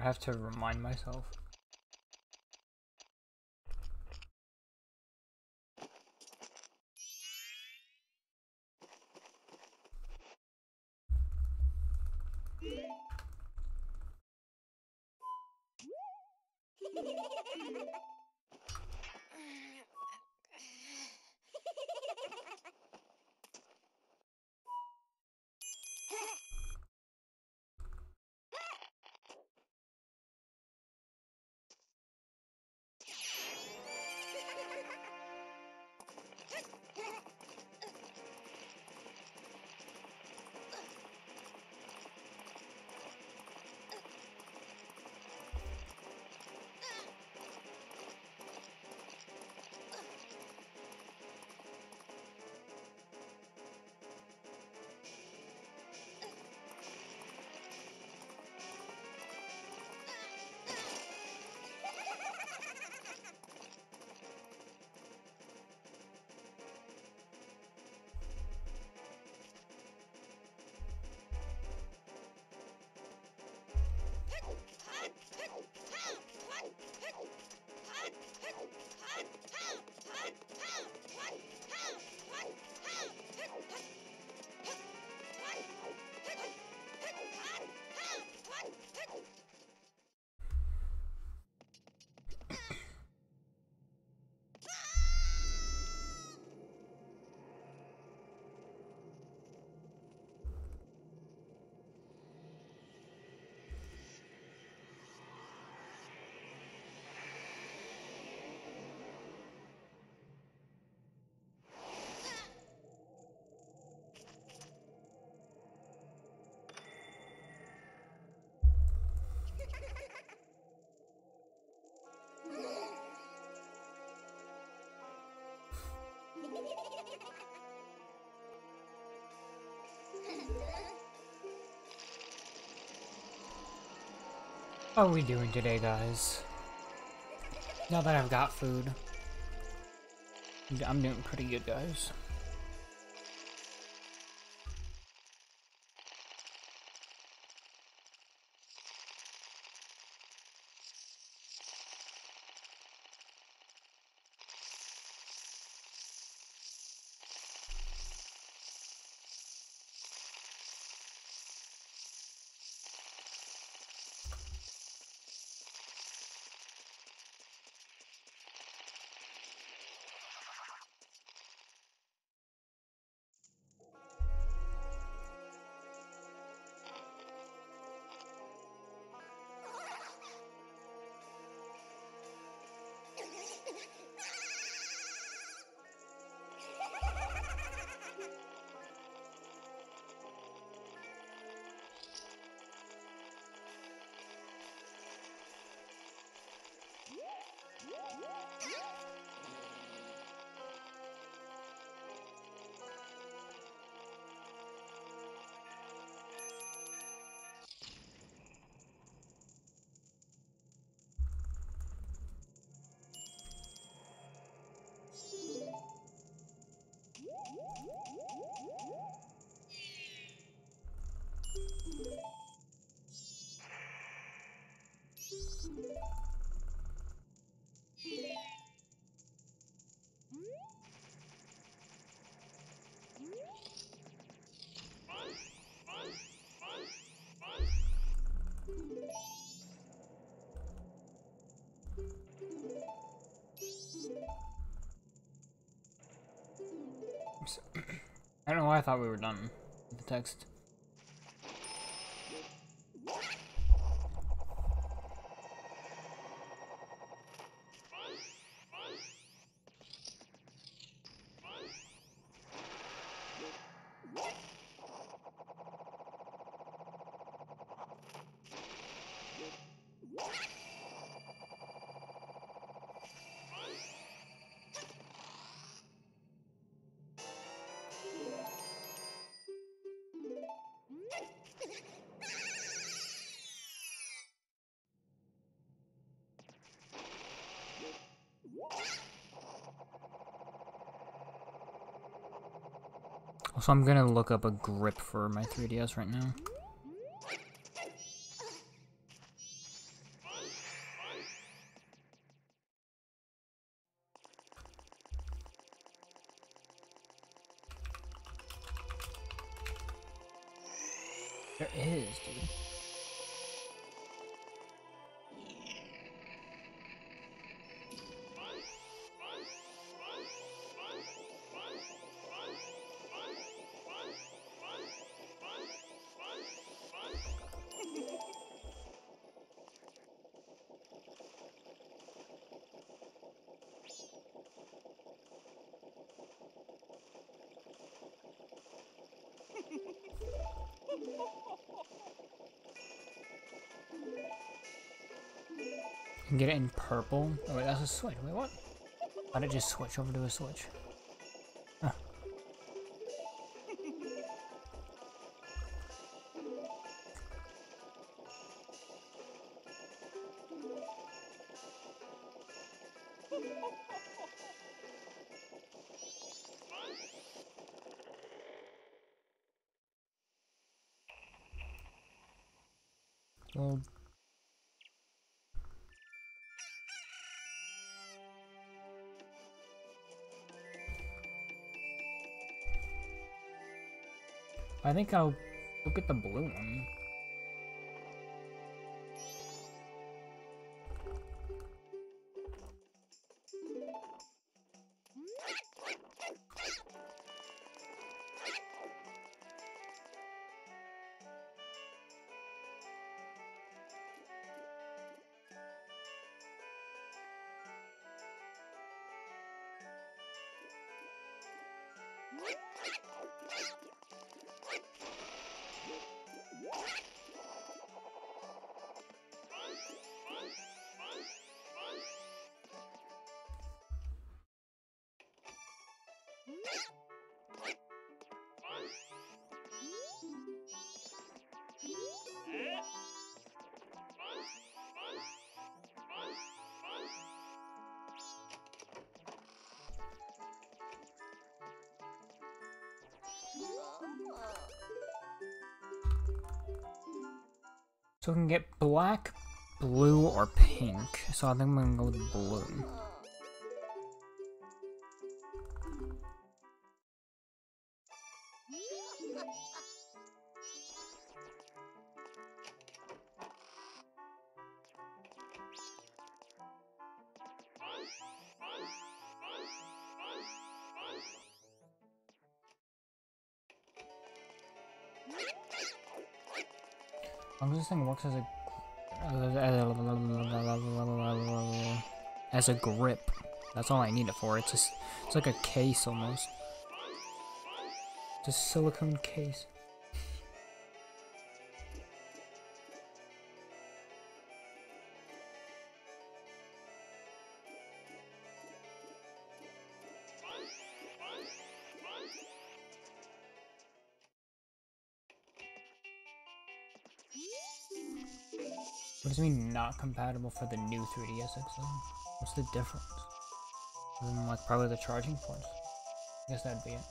I have to remind myself. How are we doing today, guys? Now that I've got food, I'm doing pretty good, guys. I don't know why I thought we were done with the text. Also, I'm gonna look up a grip for my 3DS right now. There is, dude. You can get it in purple. Oh wait, that's a switch. Wait, what? Why did it just switch over to a switch? Huh. Well, I think I'll look at the blue one. So we can get black, blue, or pink. So I think I'm gonna go with blue. This thing works as a grip. That's all I need it for. It's like a case almost. It's a silicone case. What does it mean not compatible for the new 3DS XL? What's the difference? Like probably the charging ports. I guess that'd be it.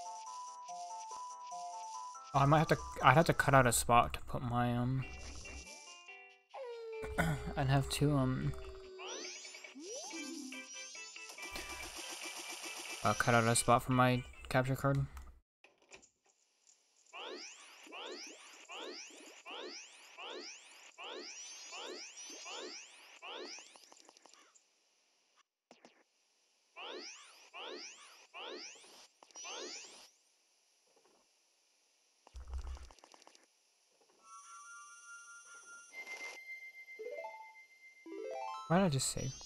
Oh, I'd have to cut out a spot to put my I'd have to cut out a spot for my capture card. Why did I just save?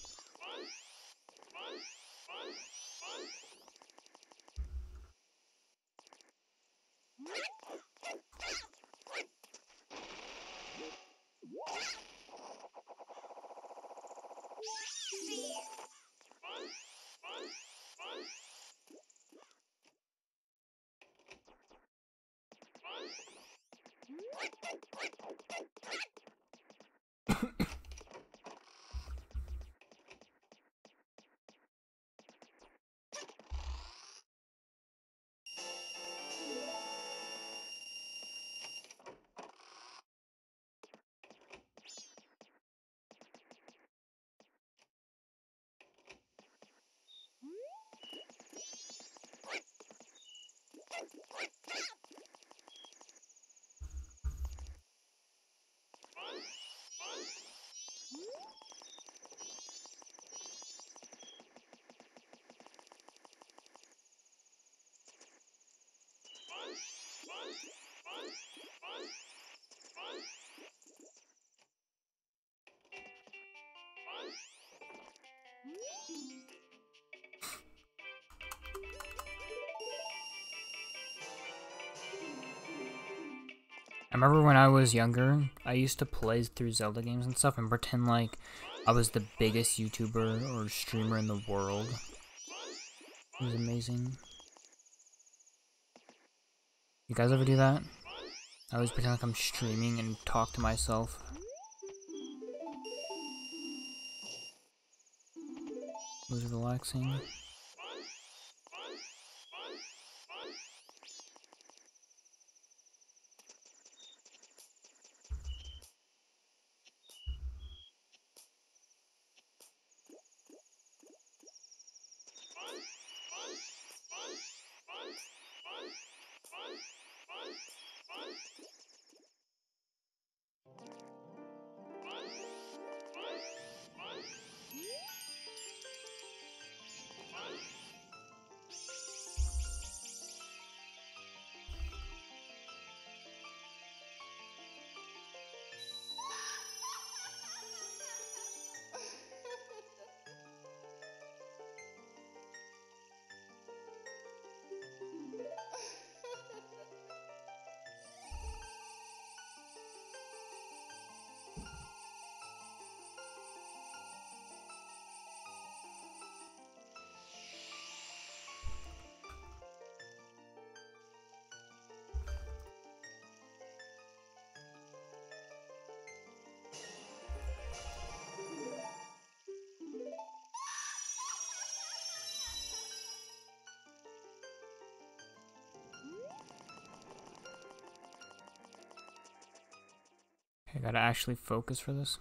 remember when I was younger, I used to play through Zelda games and stuff and pretend like I was the biggest YouTuber or streamer in the world. It was amazing. You guys ever do that? I always pretend like I'm streaming and talk to myself. It was relaxing. I gotta actually focus for this.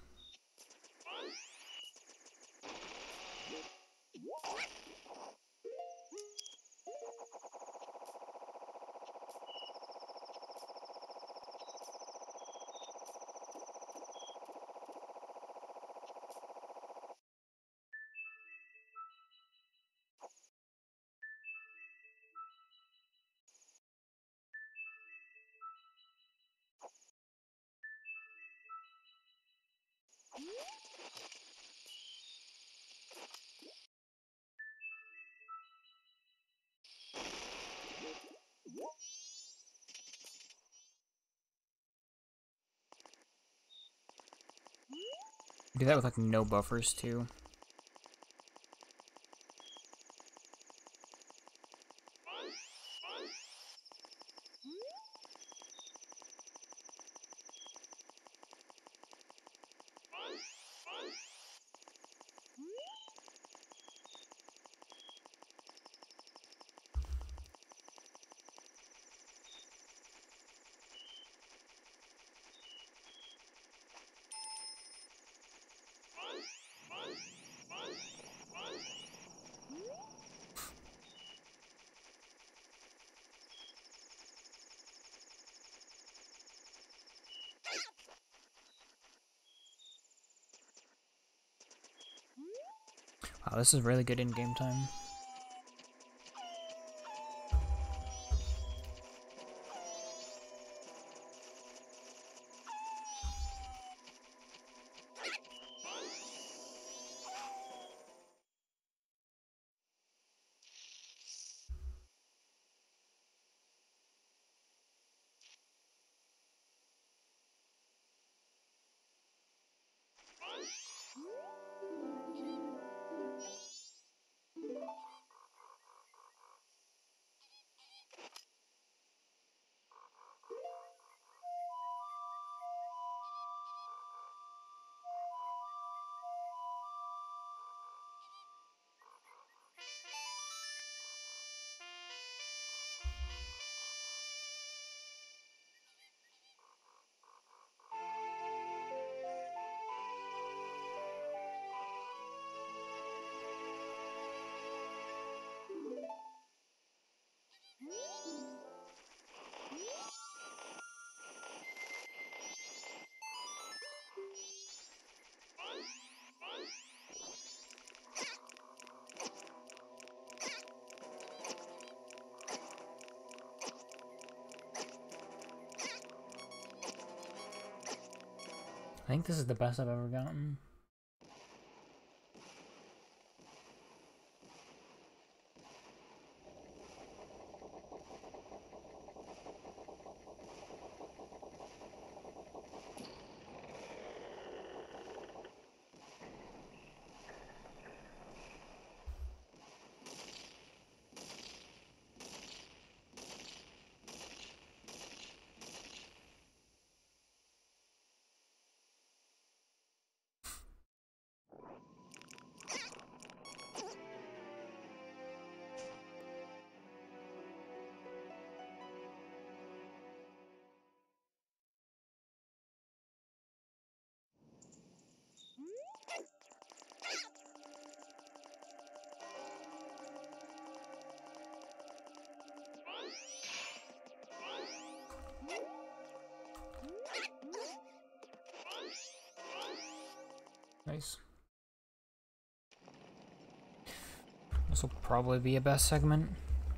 Do that with like no buffers too. Wow, this is really good in-game time. I think this is the best I've ever gotten. Nice. This will probably be a best segment.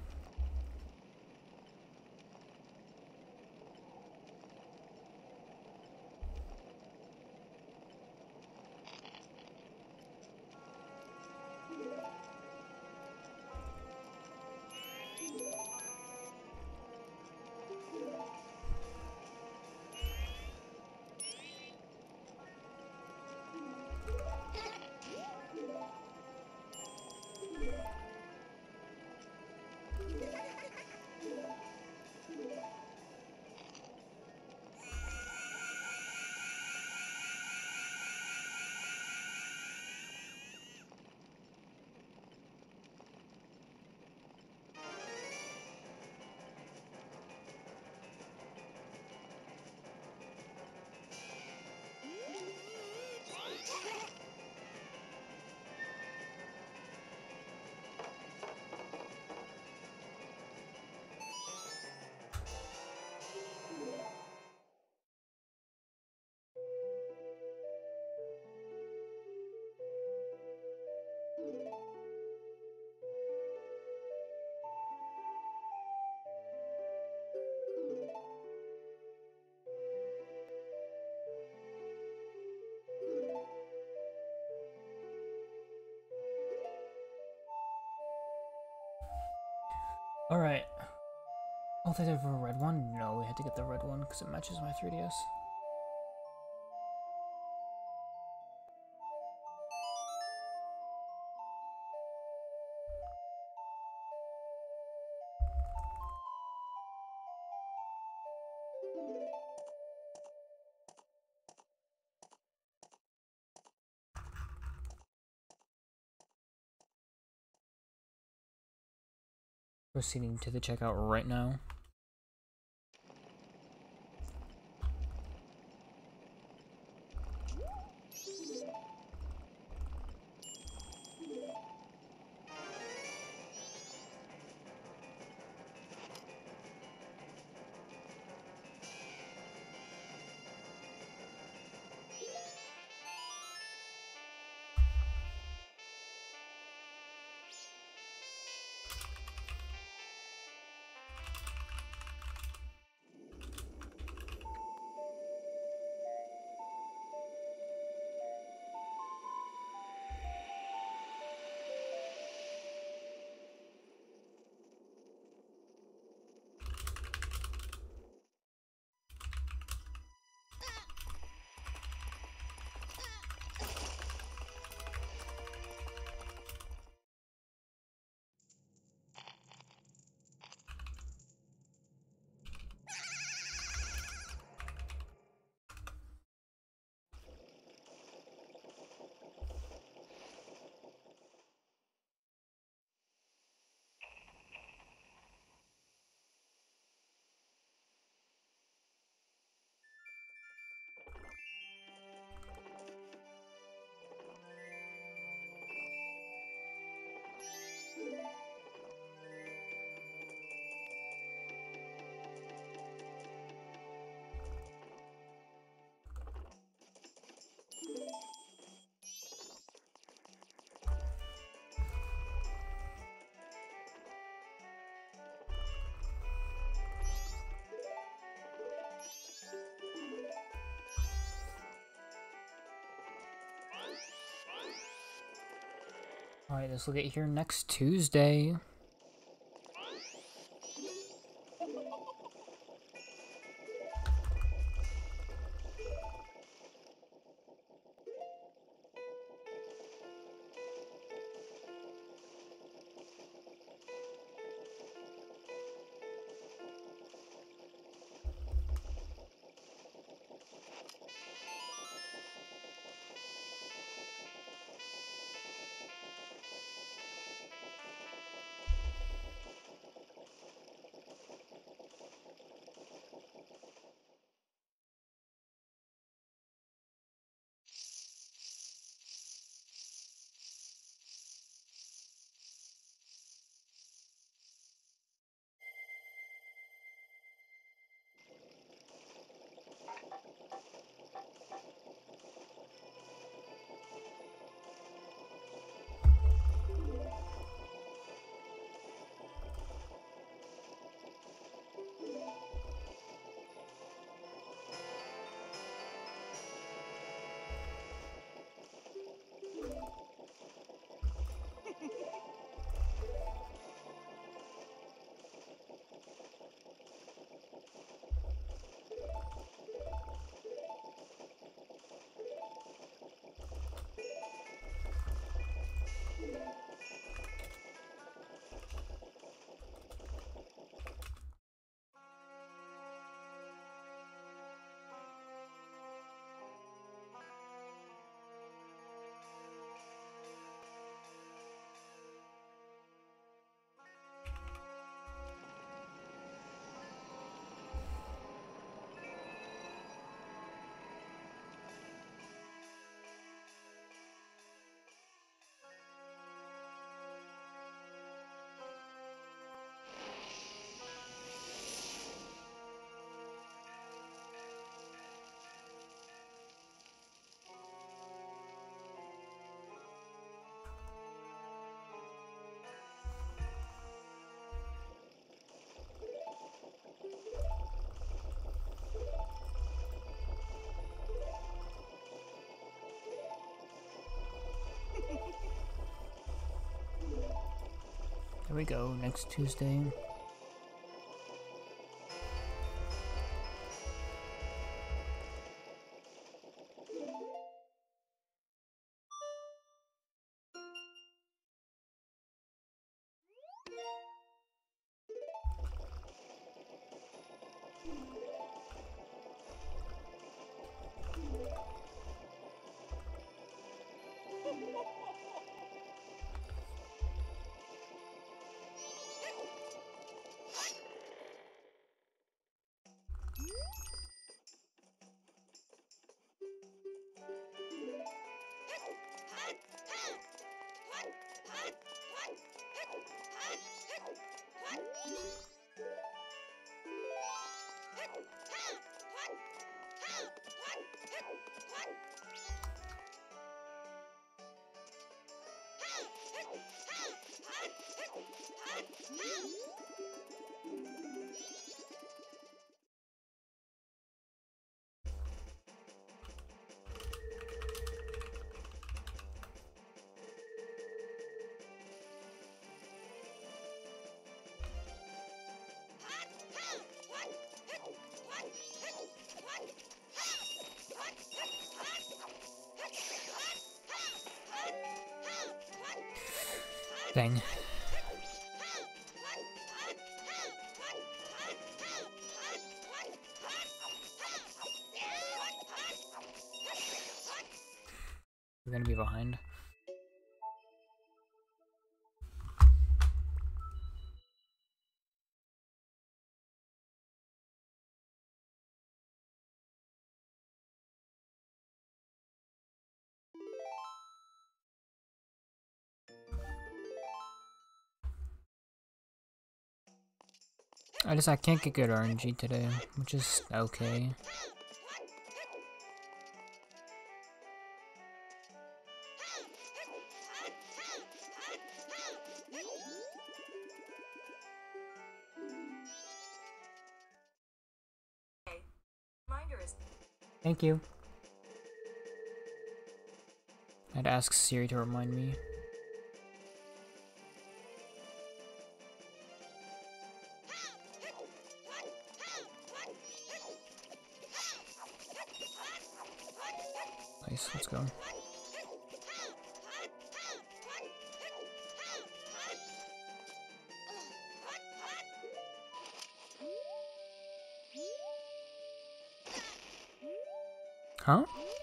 Alright. Oh, they have a red one? No, we had to get the red one because it matches my 3DS. Proceeding to the checkout right now. Alright, this will get here next Tuesday. we go, next Tuesday. Dang. We're gonna be behind. I can't get good RNG today, which is okay. Thank you. I'd ask Siri to remind me. Nice, let's go. Huh?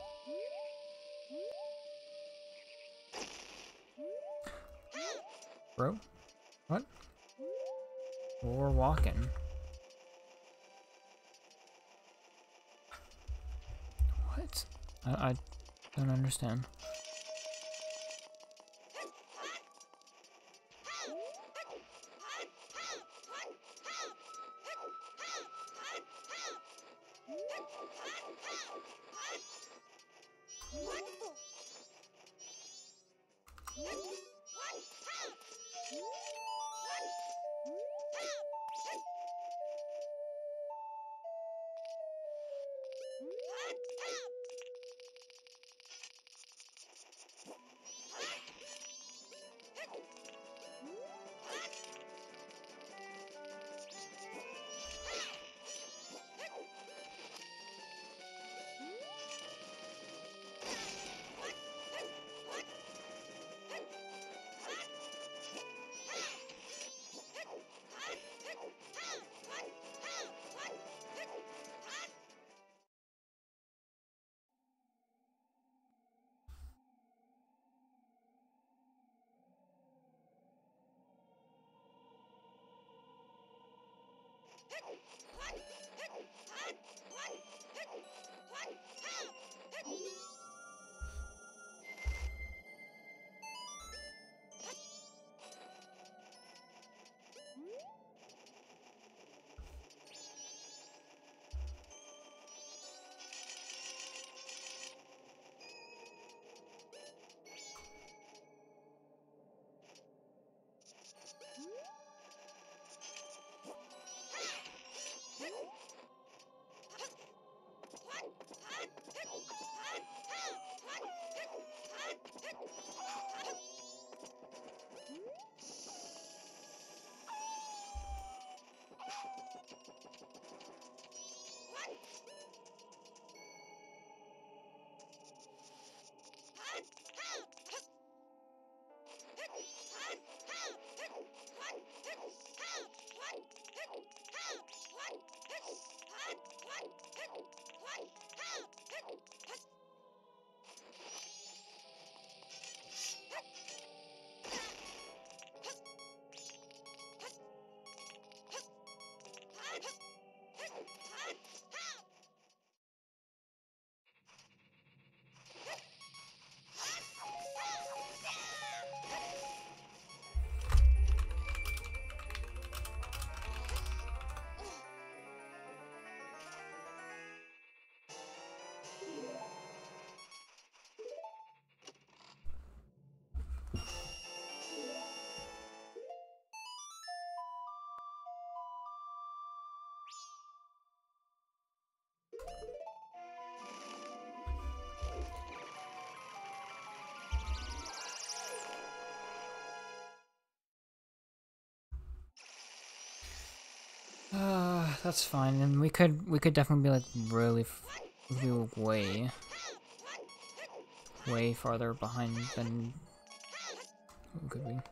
Bro? What? We're walking. What? I don't understand. That's fine, and we could definitely be like really, we were way farther behind than who could we?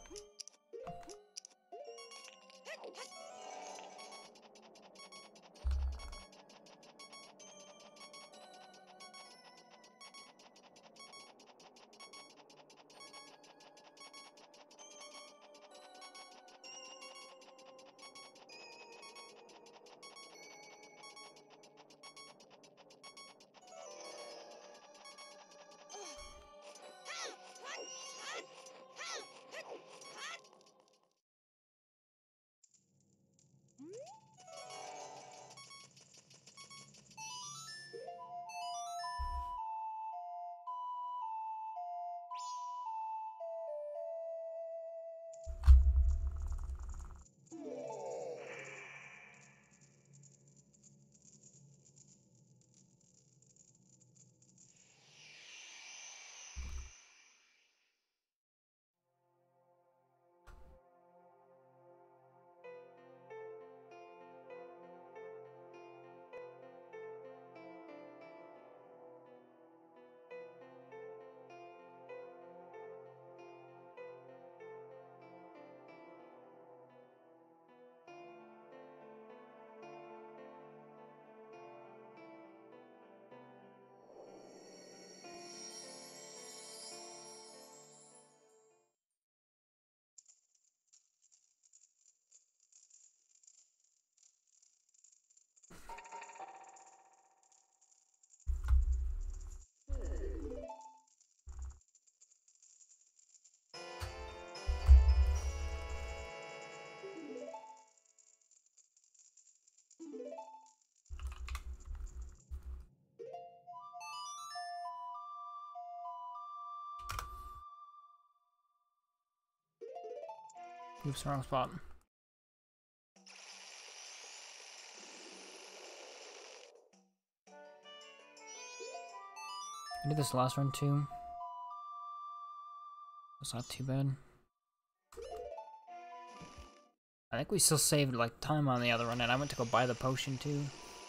Oops, wrong spot. I did this last run too. It's not too bad. I think we still saved like time on the other run, and I went to go buy the potion too.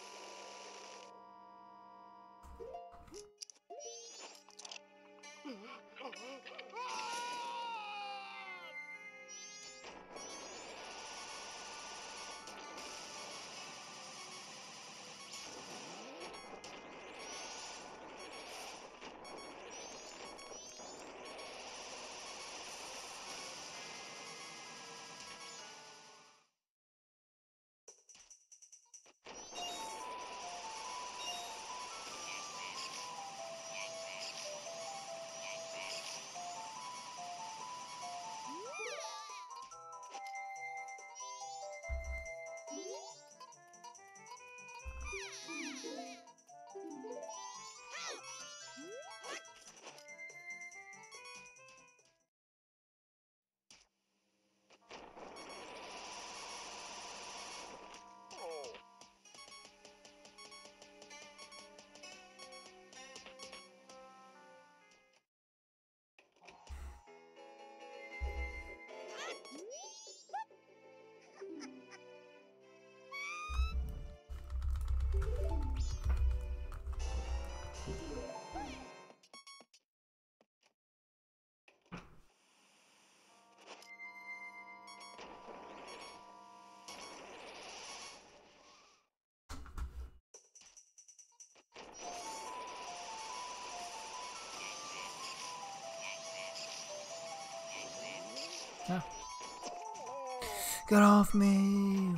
Yeah. Get off me!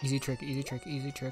Easy trick, easy trick, easy trick.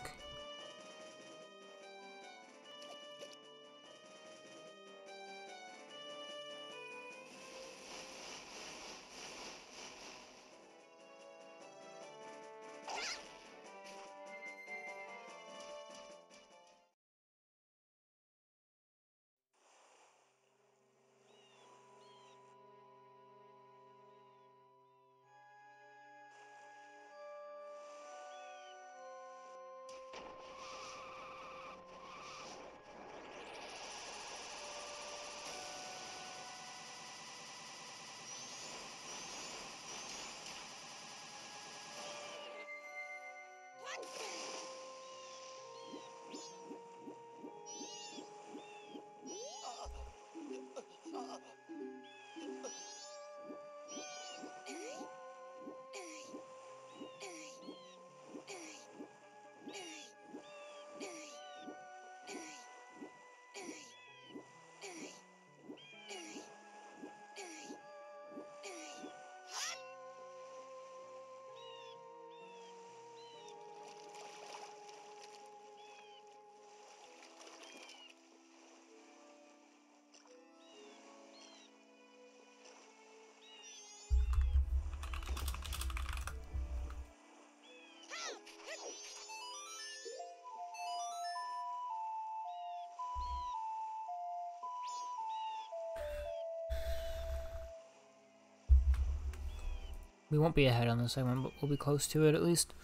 We won't be ahead on this segment, but we'll be close to it at least.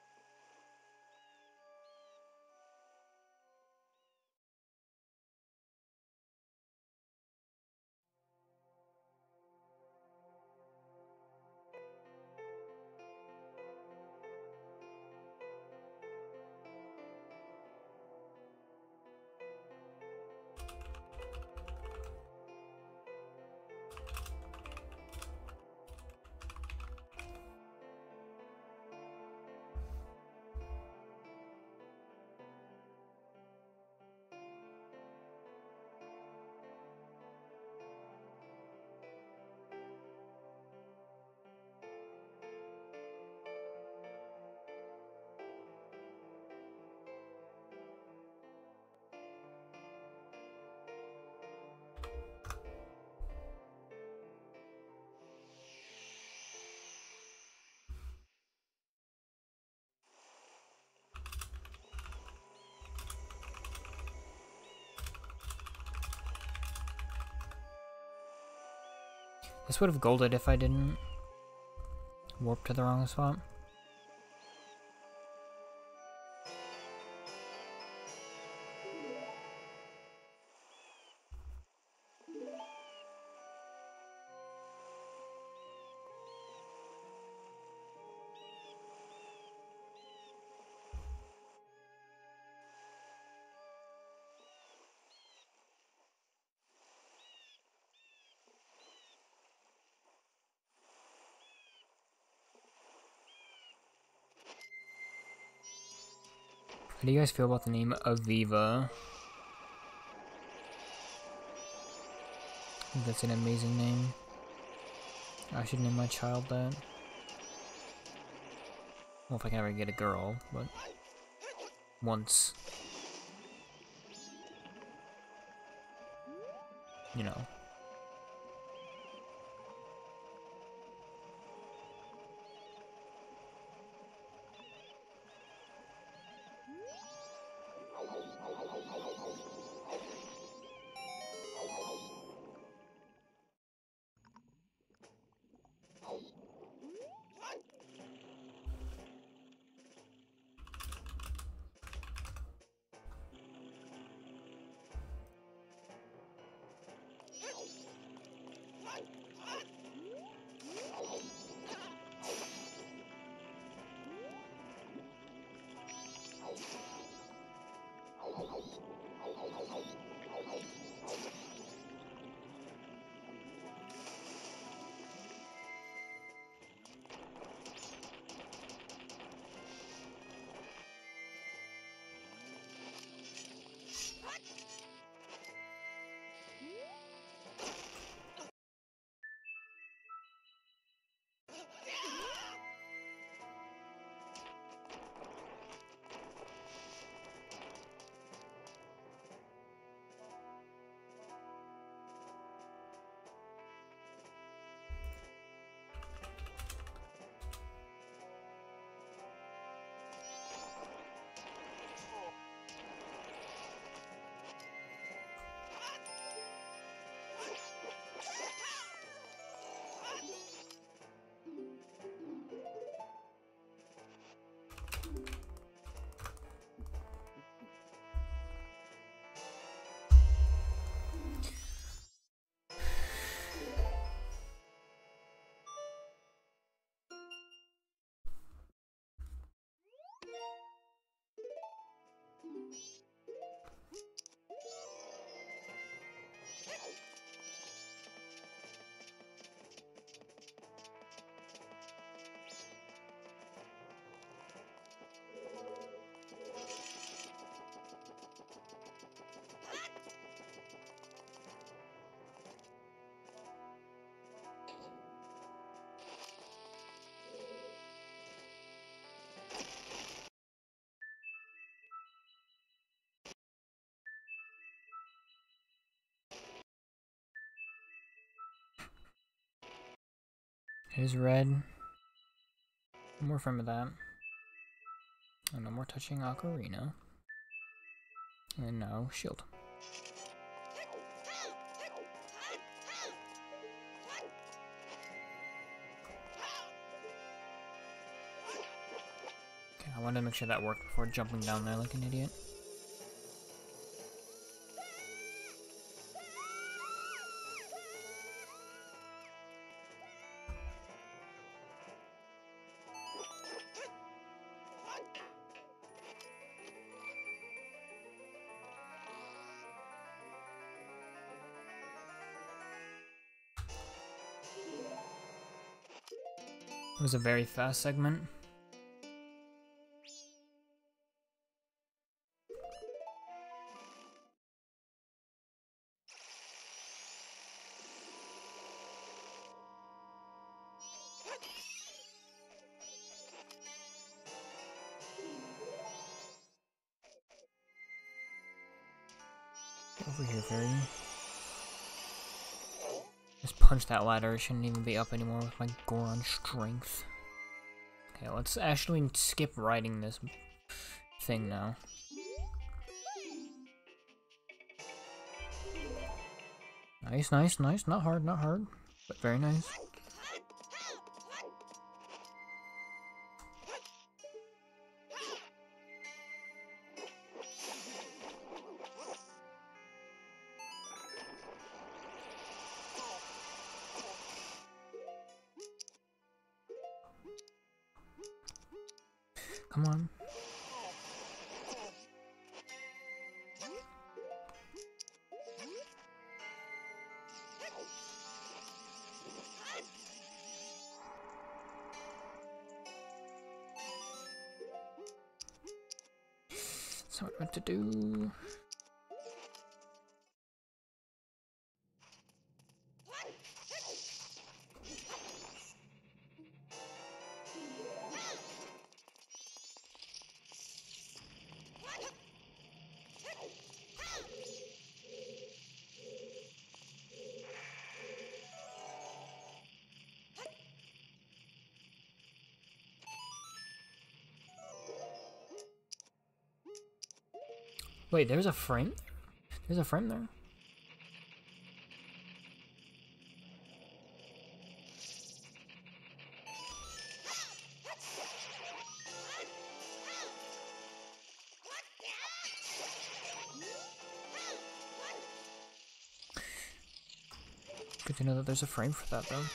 This would have golded if I didn't warp to the wrong spot. How do you guys feel about the name Aviva? I think that's an amazing name. I should name my child that. Well, if I can ever get a girl, but once. You know. Here's red. No more from that. And no more touching Ocarina. And now shield. Okay, I wanted to make sure that worked before jumping down there like an idiot. It was a very fast segment. Over here, fairy. Just punch that ladder. It shouldn't even be up anymore with my Goron strength. Okay, let's actually skip riding this thing now. Nice, nice, nice. Not hard, but very nice. Come on. So what to do? Wait, there's a frame? There's a frame there? Good to know that there's a frame for that, though.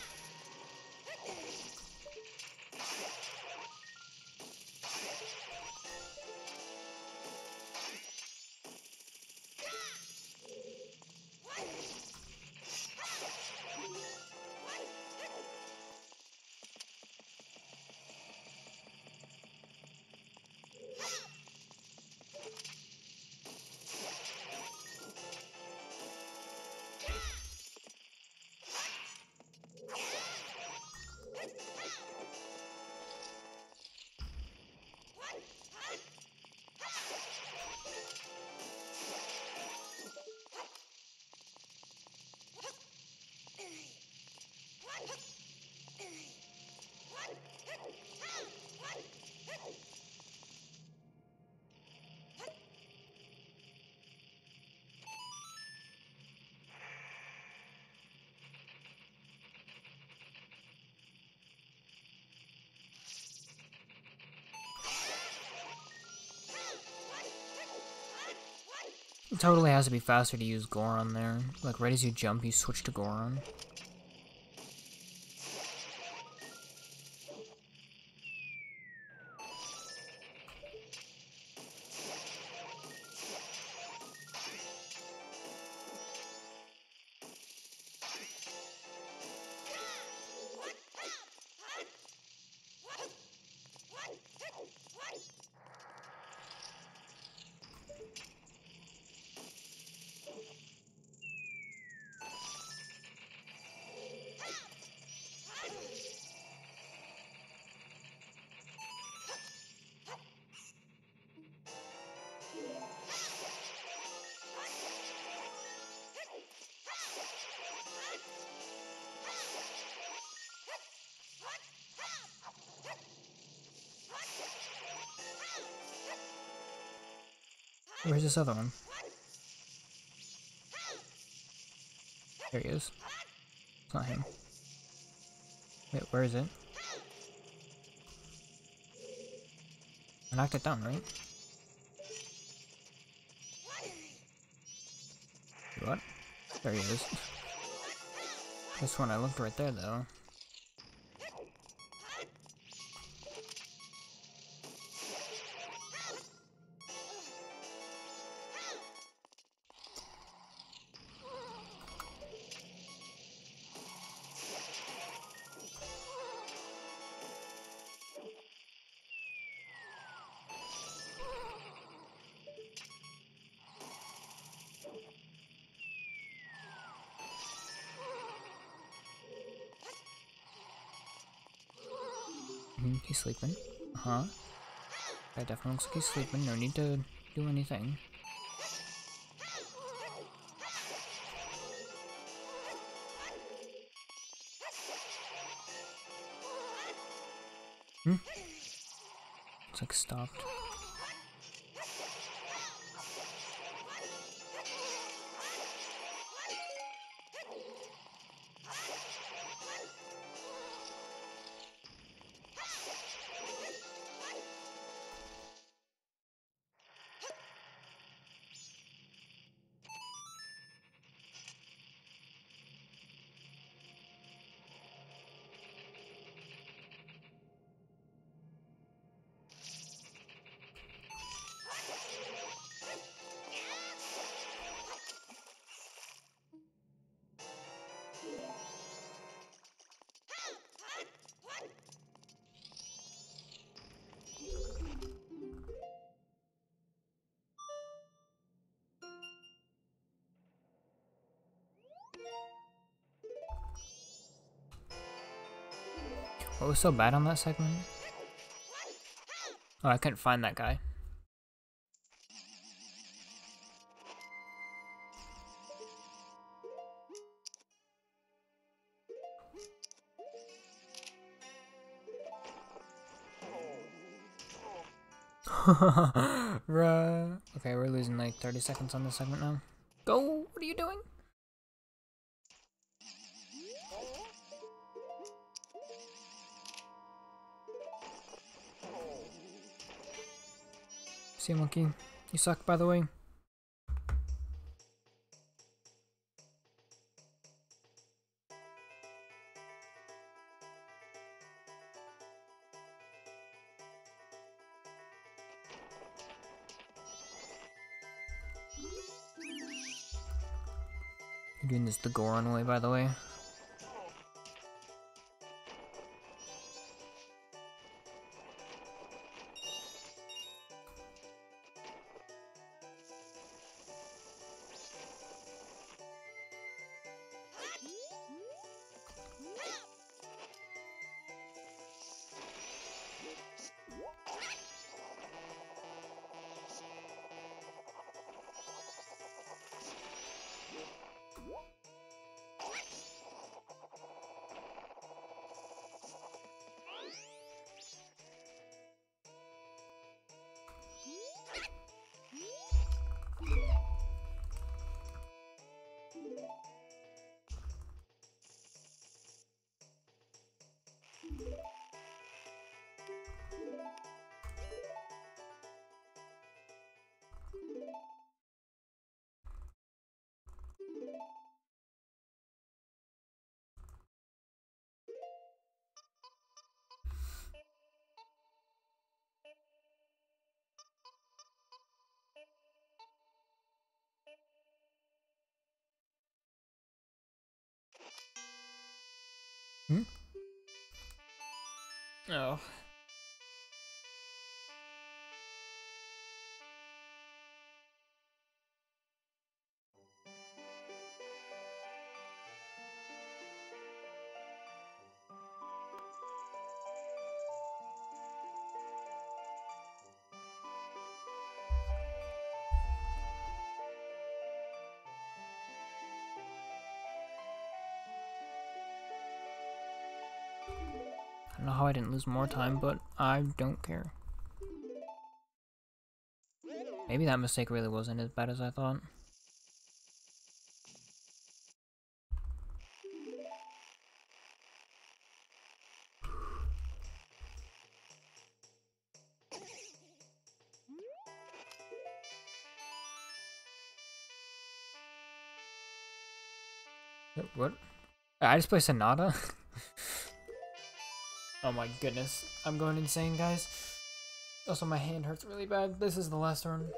It totally has to be faster to use Goron there. Like, right as you jump, you switch to Goron. Where's this other one? There he is. It's not him. Wait, where is it? I knocked it down, right? What? There he is. This one I looked right there, though. He's sleeping. Uh-huh. That definitely looks like he's sleeping. No need to do anything. It's like stopped. What was so bad on that segment? Oh, I couldn't find that guy. Bruh. Okay, we're losing like 30 seconds on this segment now. Go! What are you doing? See, monkey. You suck, by the way. You're doing this the Goron way, by the way. Hmm? Oh. I don't know how I didn't lose more time, but I don't care. Maybe that mistake really wasn't as bad as I thought. What? I just played Sonata? Oh my goodness. I'm going insane, guys. Also, my hand hurts really bad. This is the last turn.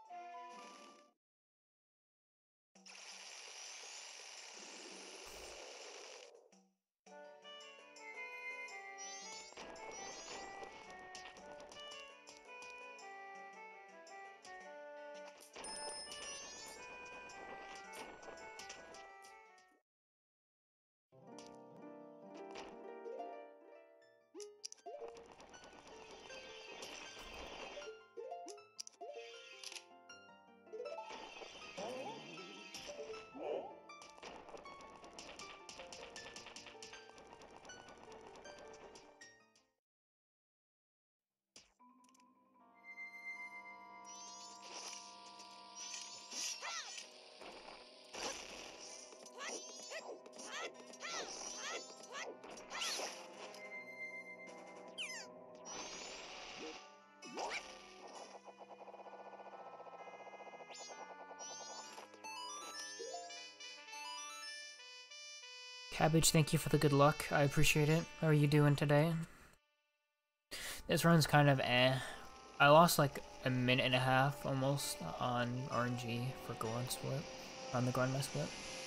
Cabbage, thank you for the good luck. I appreciate it. How are you doing today? This run's kind of eh. I lost like a minute and a half almost on RNG for Goron Split, on the Grandma Split.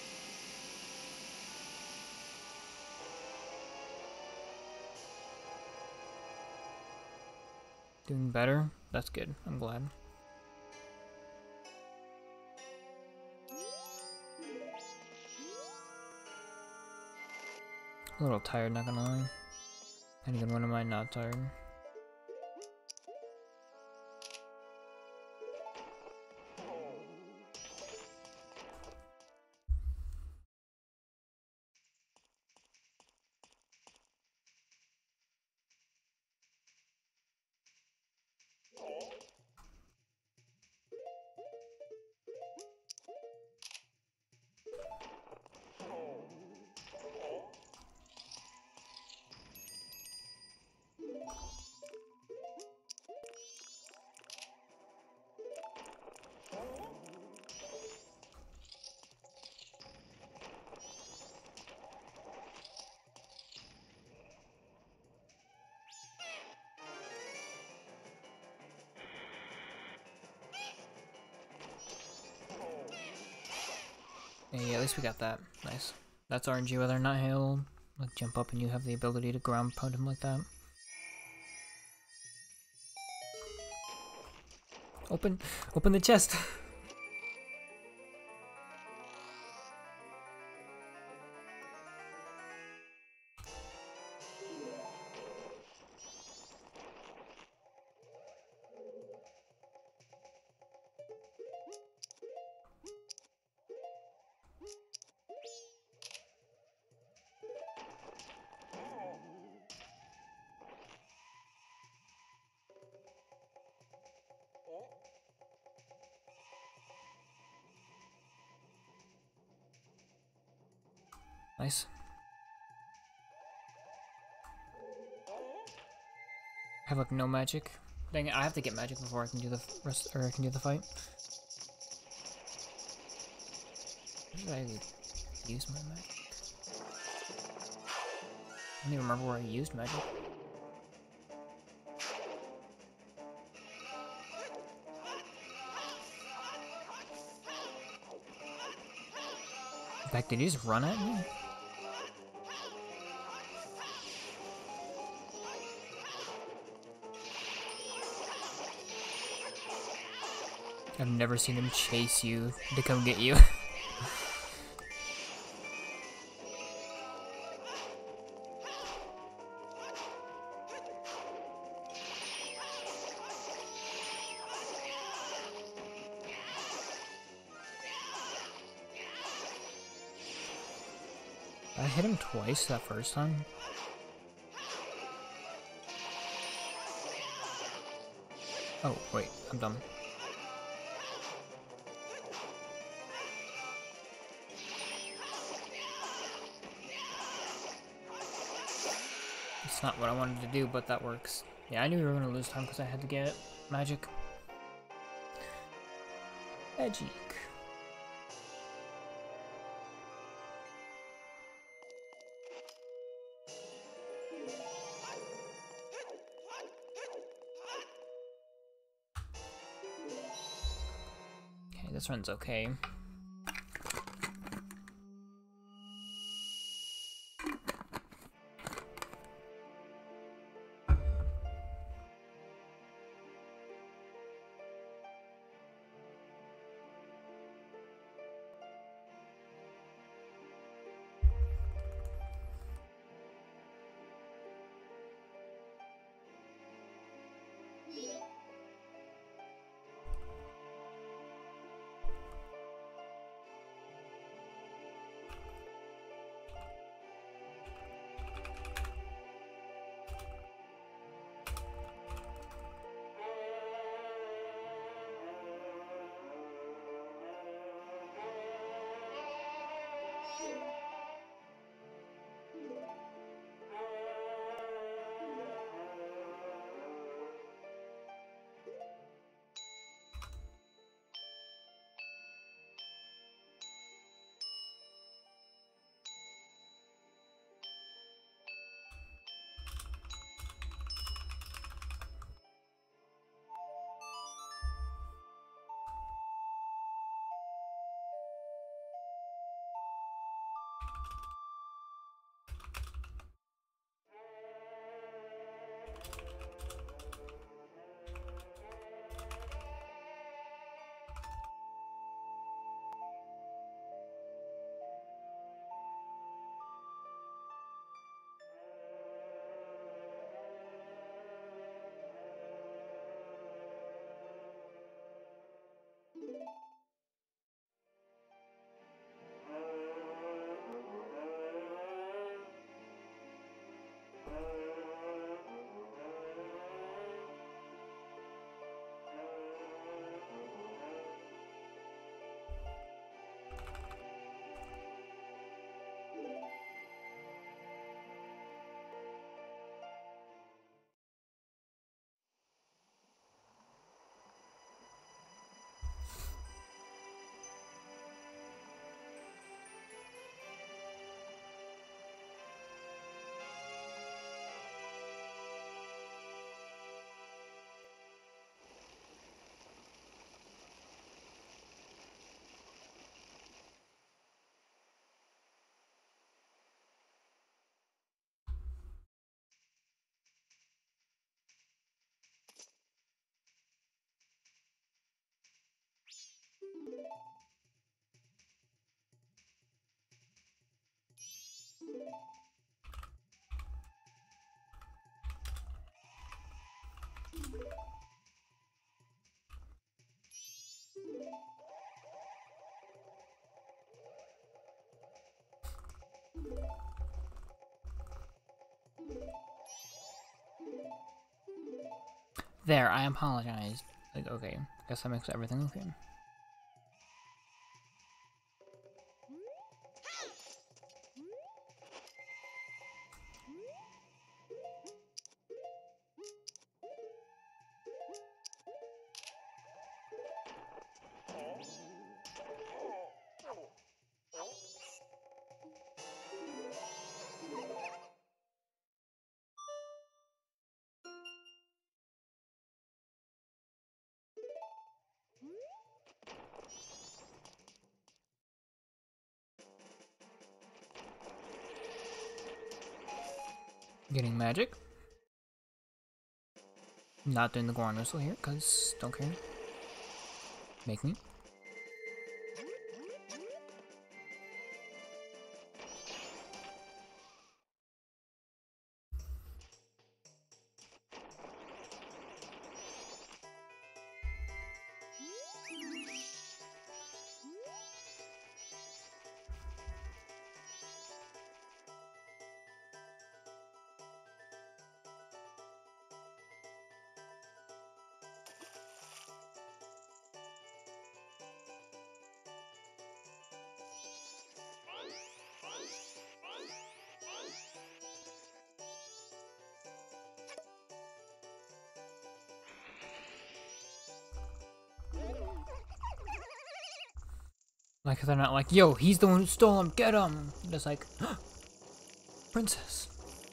Doing better? That's good. I'm glad. A little tired, not gonna lie. And again, when am I not tired? Yeah, at least we got that. Nice. That's RNG whether or not he'll like jump up and you have the ability to ground pound him like that. Open the chest. Nice. I have like no magic. Dang it, I have to get magic before I can do the rest, or I can do the fight. Where did I use my magic? I don't even remember where I used magic. In fact, did he just run at me? I've never seen him chase you to come get you. I hit him twice that first time. Oh, wait, I'm dumb. It's not what I wanted to do, but that works. Yeah, I knew we were gonna lose time because I had to get magic. Magic. Okay, this run's okay. There, I apologize. Like, okay, guess that makes everything okay. Getting magic. Not doing the Goron whistle here, because don't care. Make me. Like, they're not like, yo, he's the one who stole him, get him! Just like, princess.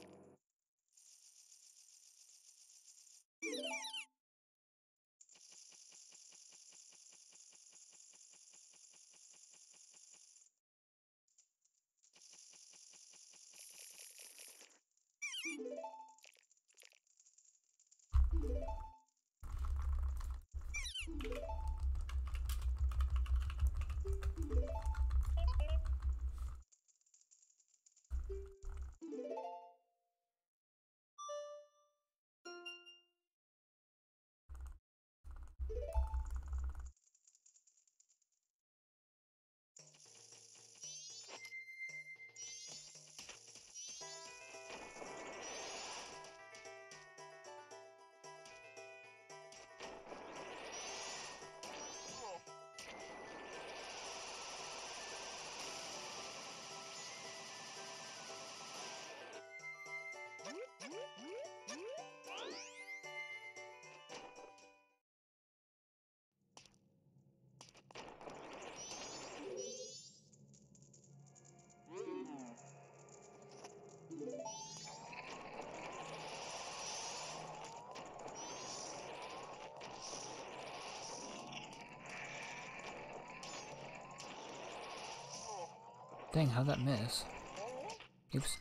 Dang, how'd that miss? Oops.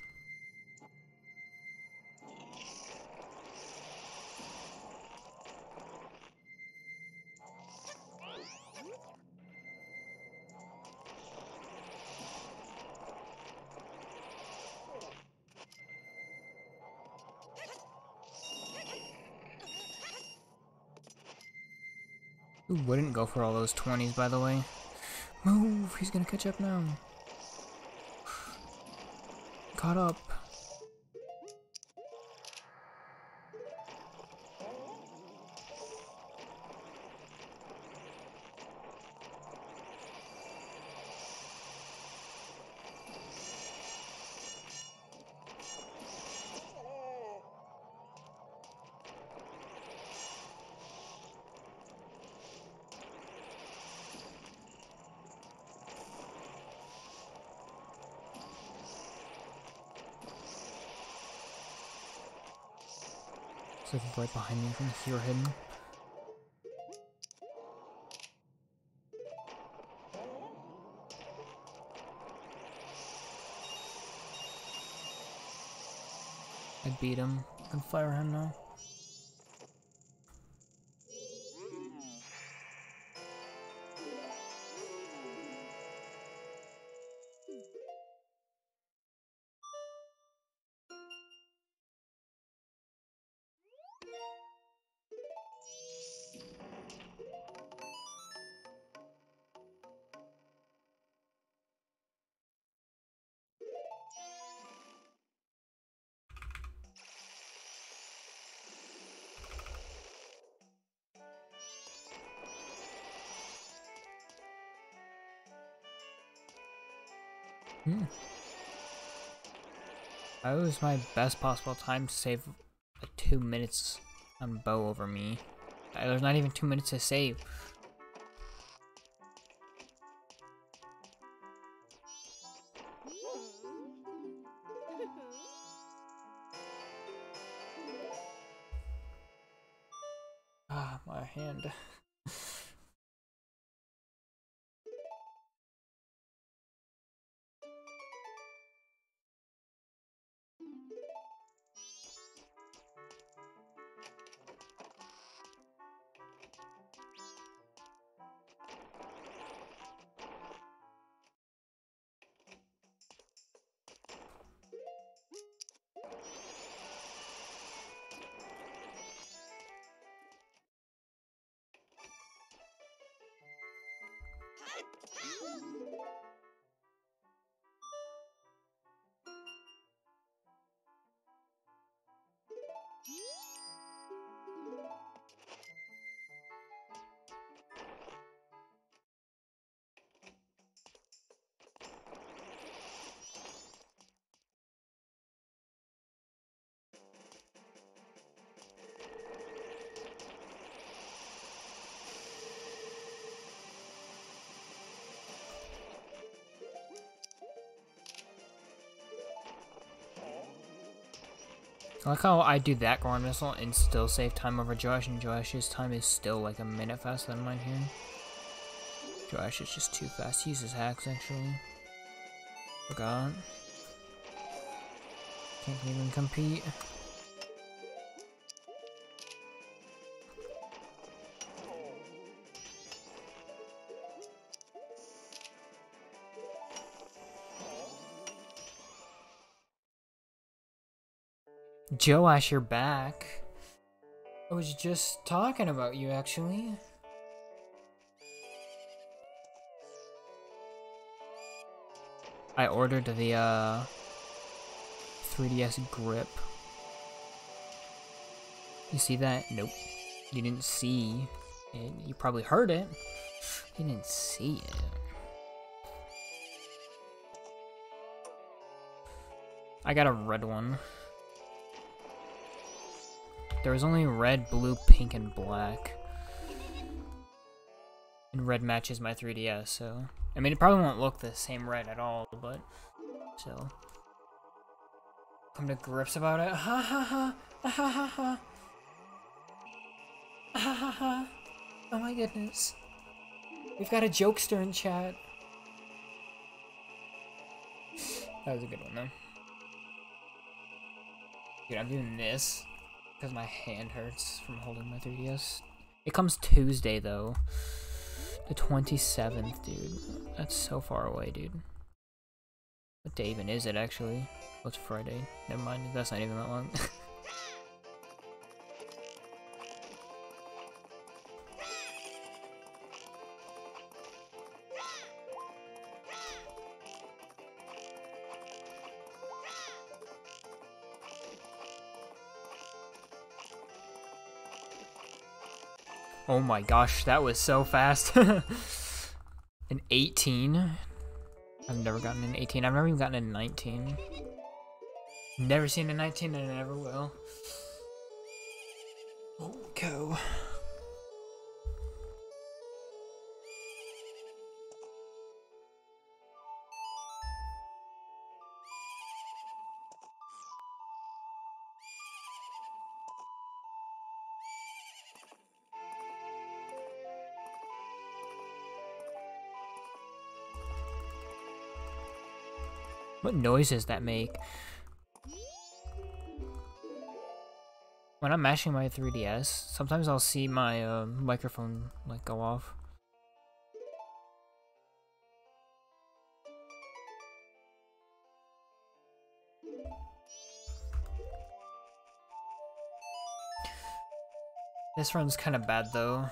Who wouldn't go for all those 20s, by the way? Move! He's gonna catch up now. Caught up. It's like right behind me, I can hear him. I beat him. I can fire him now. That was my best possible time to save like 2 minutes on Bow over me. There's not even 2 minutes to save. Ah, my hand. I like how I do that ground missile and still save time over Josh, and Josh's time is still like a minute faster than mine here. Josh is just too fast. He uses hacks actually. Forgot. Can't even compete. Joash, you're back. I was just talking about you, actually. I ordered the 3DS grip. You see that? Nope. You didn't see it. You probably heard it. You didn't see it. I got a red one. There was only red, blue, pink, and black. And red matches my 3DS, so... I mean, it probably won't look the same red at all, but... still. Come to grips about it. Ha ha ha! Ha ha ha! Ha ha ha! Oh my goodness. We've got a jokester in chat. That was a good one, though. Dude, I'm doing this because my hand hurts from holding my 3DS. It comes Tuesday, though. The 27th, dude. That's so far away, dude. What day even is it, actually? What's Friday? Never mind, that's not even that long. Oh my gosh, that was so fast. An 18? I've never gotten an 18. I've never even gotten a 19. Never seen a 19 and I never will. Oh, go. What noises that make? When I'm mashing my 3DS, sometimes I'll see my microphone like go off. This run's kind of bad though.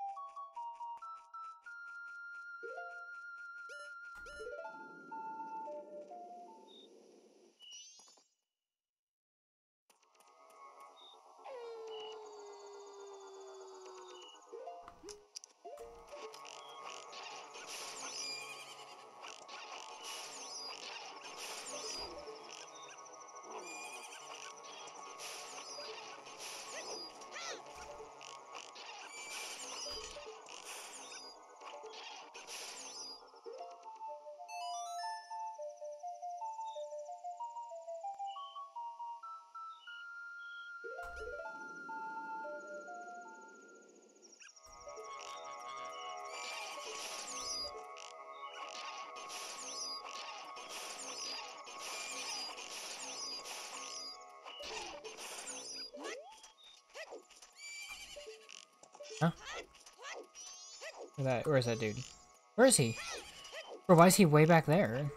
Huh? Where is that dude? Where is he? Bro, why is he way back there?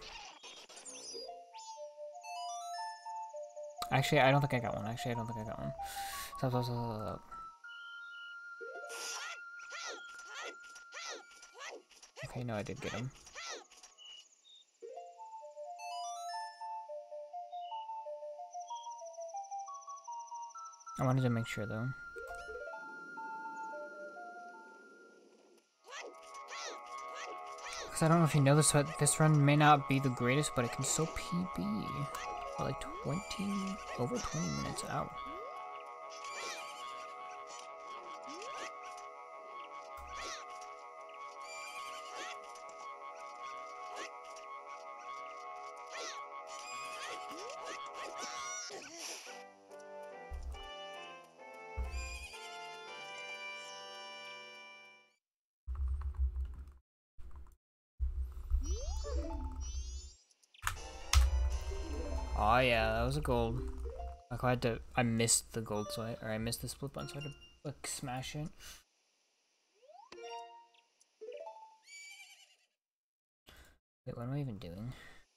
Actually, I don't think I got one. Actually, I don't think I got one. Stop. Okay, no, I did get him. I wanted to make sure, though. Because I don't know if you know this, but this run may not be the greatest, but it can still PB. For like over 20 minutes out. Oh yeah, that was a gold. Like I missed the gold, so I missed the split button, so I had to like smash it. Wait, what am I even doing?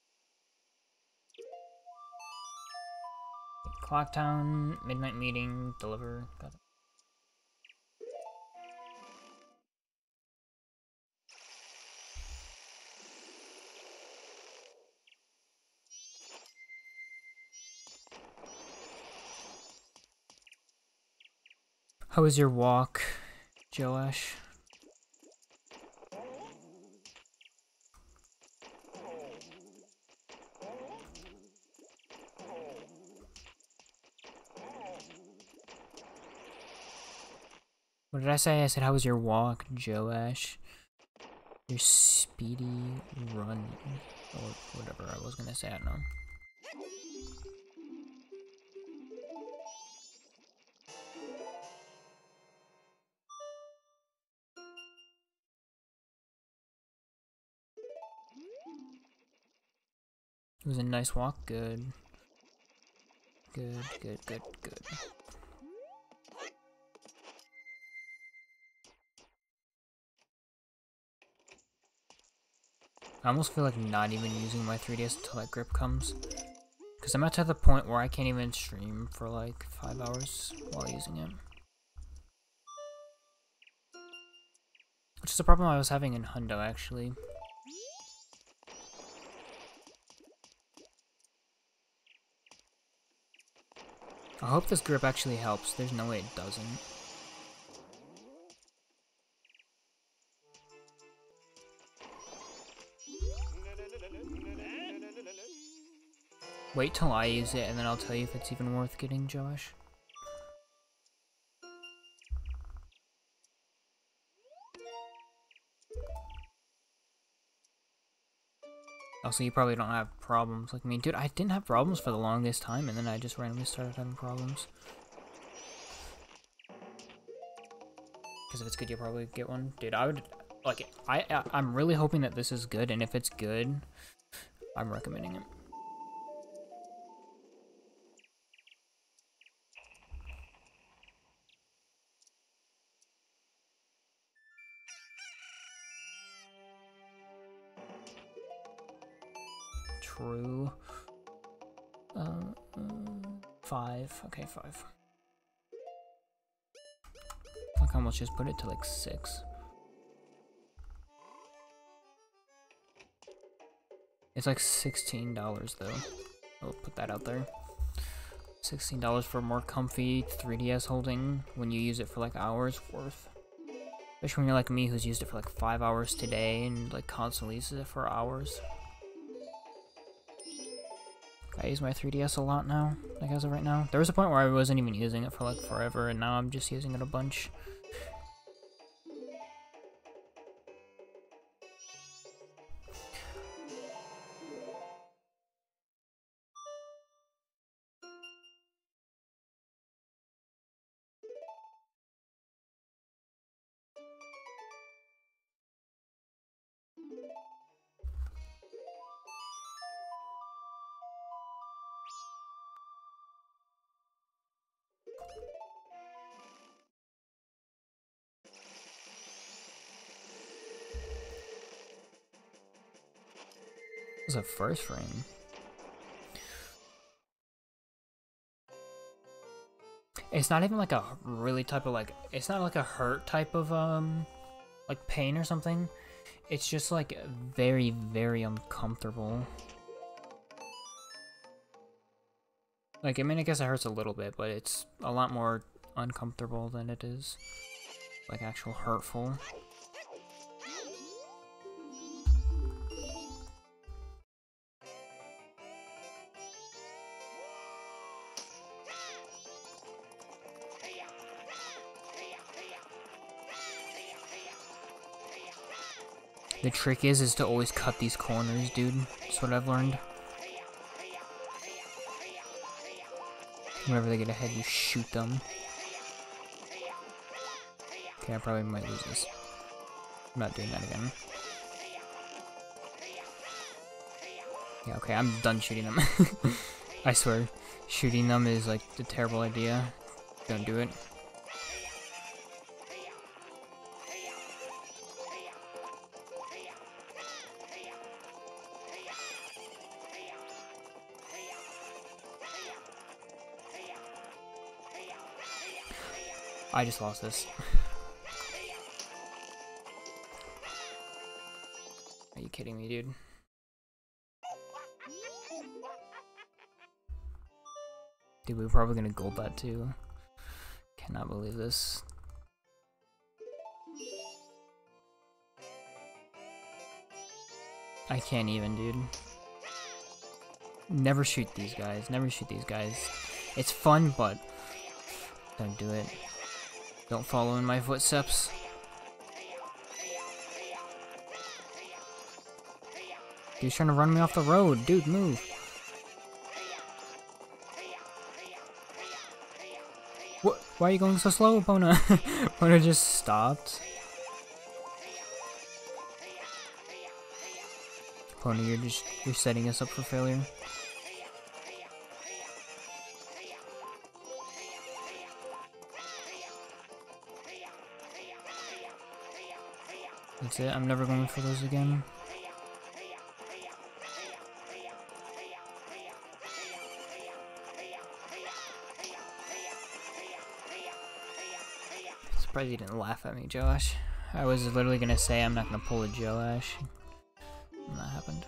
Clocktown, midnight meeting, deliver. Got it. How was your walk, Joash? What did I say? I said, how was your walk, Joash? Your speedy run. Or whatever I was gonna say, I don't know. It was a nice walk, good. Good, good, good, good. I almost feel like not even using my 3DS until that grip comes. Because I'm at the point where I can't even stream for like 5 hours while using it. Which is a problem I was having in Hundo, actually. I hope this grip actually helps. There's no way it doesn't. Wait till I use it and then I'll tell you if it's even worth getting, Josh. Also, you probably don't have problems like me. Dude, I didn't have problems for the longest time, and then I just randomly started having problems. Because if it's good, you'll probably get one. Dude, I would... Like, I'm really hoping that this is good, and if it's good, I'm recommending it. True. 5. Okay, 5. Look how much, just put it to like 6. It's like $16 though. I'll put that out there. $16 for a more comfy 3DS holding when you use it for like hours worth. Especially when you're like me who's used it for like 5 hours today and like constantly uses it for hours. I use my 3DS a lot now, like as of right now. There was a point where I wasn't even using it for like forever, and now I'm just using it a bunch. It was a first frame. It's not even like a really type of like, it's not like a hurt type of like pain or something. It's just like very, very uncomfortable. Like, I mean, I guess it hurts a little bit, but it's a lot more uncomfortable than it is like actual hurtful. The trick is to always cut these corners, dude. That's what I've learned. Whenever they get ahead, you shoot them. Okay, I probably might lose this. I'm not doing that again. Yeah, okay, I'm done shooting them. I swear, shooting them is like the terrible idea. Don't do it. I just lost this. Are you kidding me, dude? Dude, we're probably gonna gold that too. Cannot believe this. I can't even, dude. Never shoot these guys. Never shoot these guys. It's fun, but don't do it. Don't follow in my footsteps. Dude's trying to run me off the road. Dude, move. What? Why are you going so slow, Epona? Epona just stopped. Epona, you're setting us up for failure. That's it. I'm never going for those again. Surprised you didn't laugh at me, Joash. I was literally gonna say I'm not gonna pull a Joash. And that happened.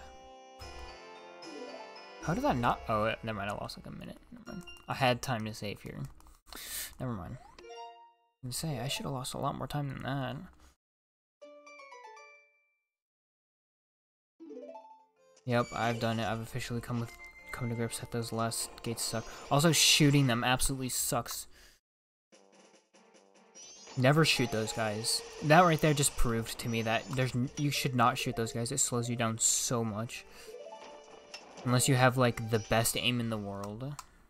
How did that not? Oh, never mind. I lost like a minute. Never mind. I had time to save here. Never mind. I was gonna say I should have lost a lot more time than that. Yep, I've done it. I've officially come to grips that those last gates suck. Also, shooting them absolutely sucks. Never shoot those guys. That right there just proved to me that you should not shoot those guys. It slows you down so much. Unless you have like the best aim in the world.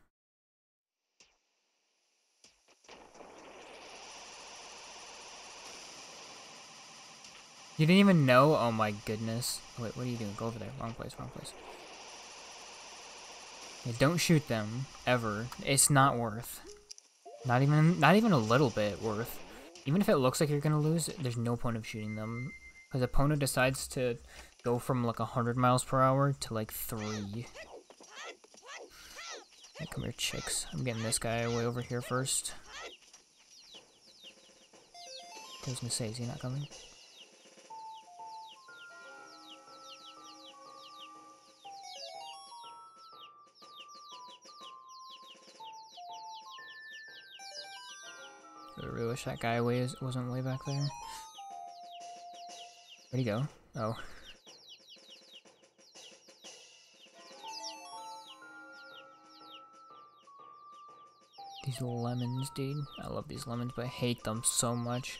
You didn't even know? Oh my goodness. Wait, what are you doing? Go over there. Wrong place, wrong place. Yeah, don't shoot them. Ever. It's not worth. Not even a little bit worth. Even if it looks like you're gonna lose, there's no point of shooting them. Because opponent decides to go from like 100 miles per hour to like 3. Hey, come here, chicks. I'm getting this guy way over here first. I was gonna say, is he not coming? I really wish that guy wasn't way back there. Where'd he go? Oh. These lemons, dude. I love these lemons, but I hate them so much.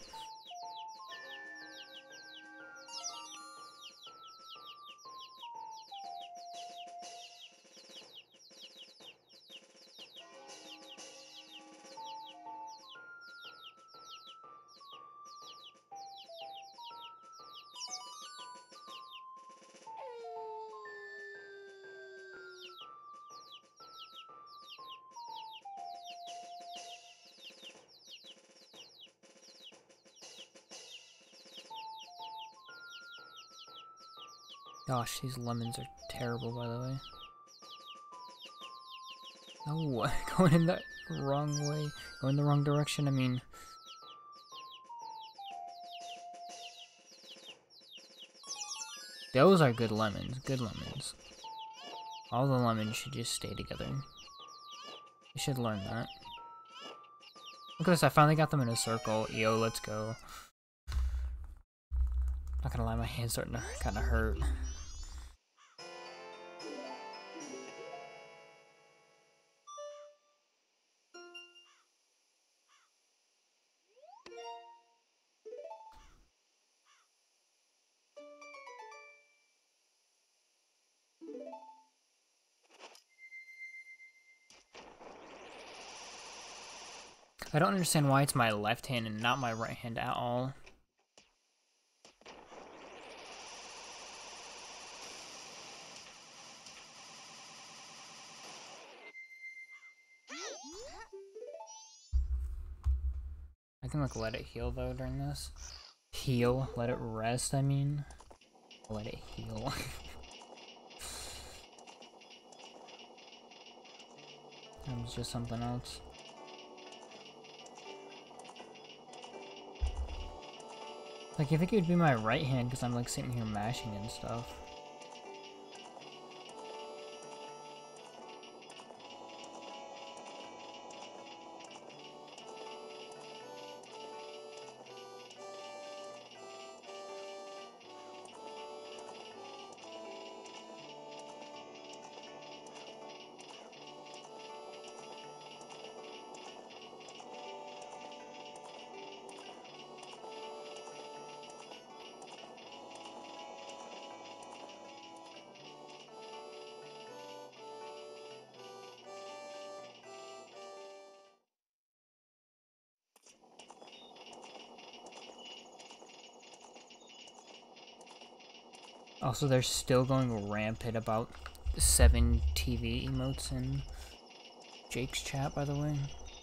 Gosh, these lemons are terrible, by the way. No, going in the wrong way. Going the wrong direction, I mean. Those are good lemons. Good lemons. All the lemons should just stay together. You should learn that. Look at this, I finally got them in a circle. Yo, let's go. Not gonna lie, my hand's starting to kinda hurt. I don't understand why it's my left hand and not my right hand at all. can like let it heal though during this. Heal, let it rest, I mean. Let it heal. That was just something else. Like, you think it would be my right hand because I'm like sitting here mashing and stuff. Also, they're still going rampant about 7 TV emotes in Jake's chat, by the way.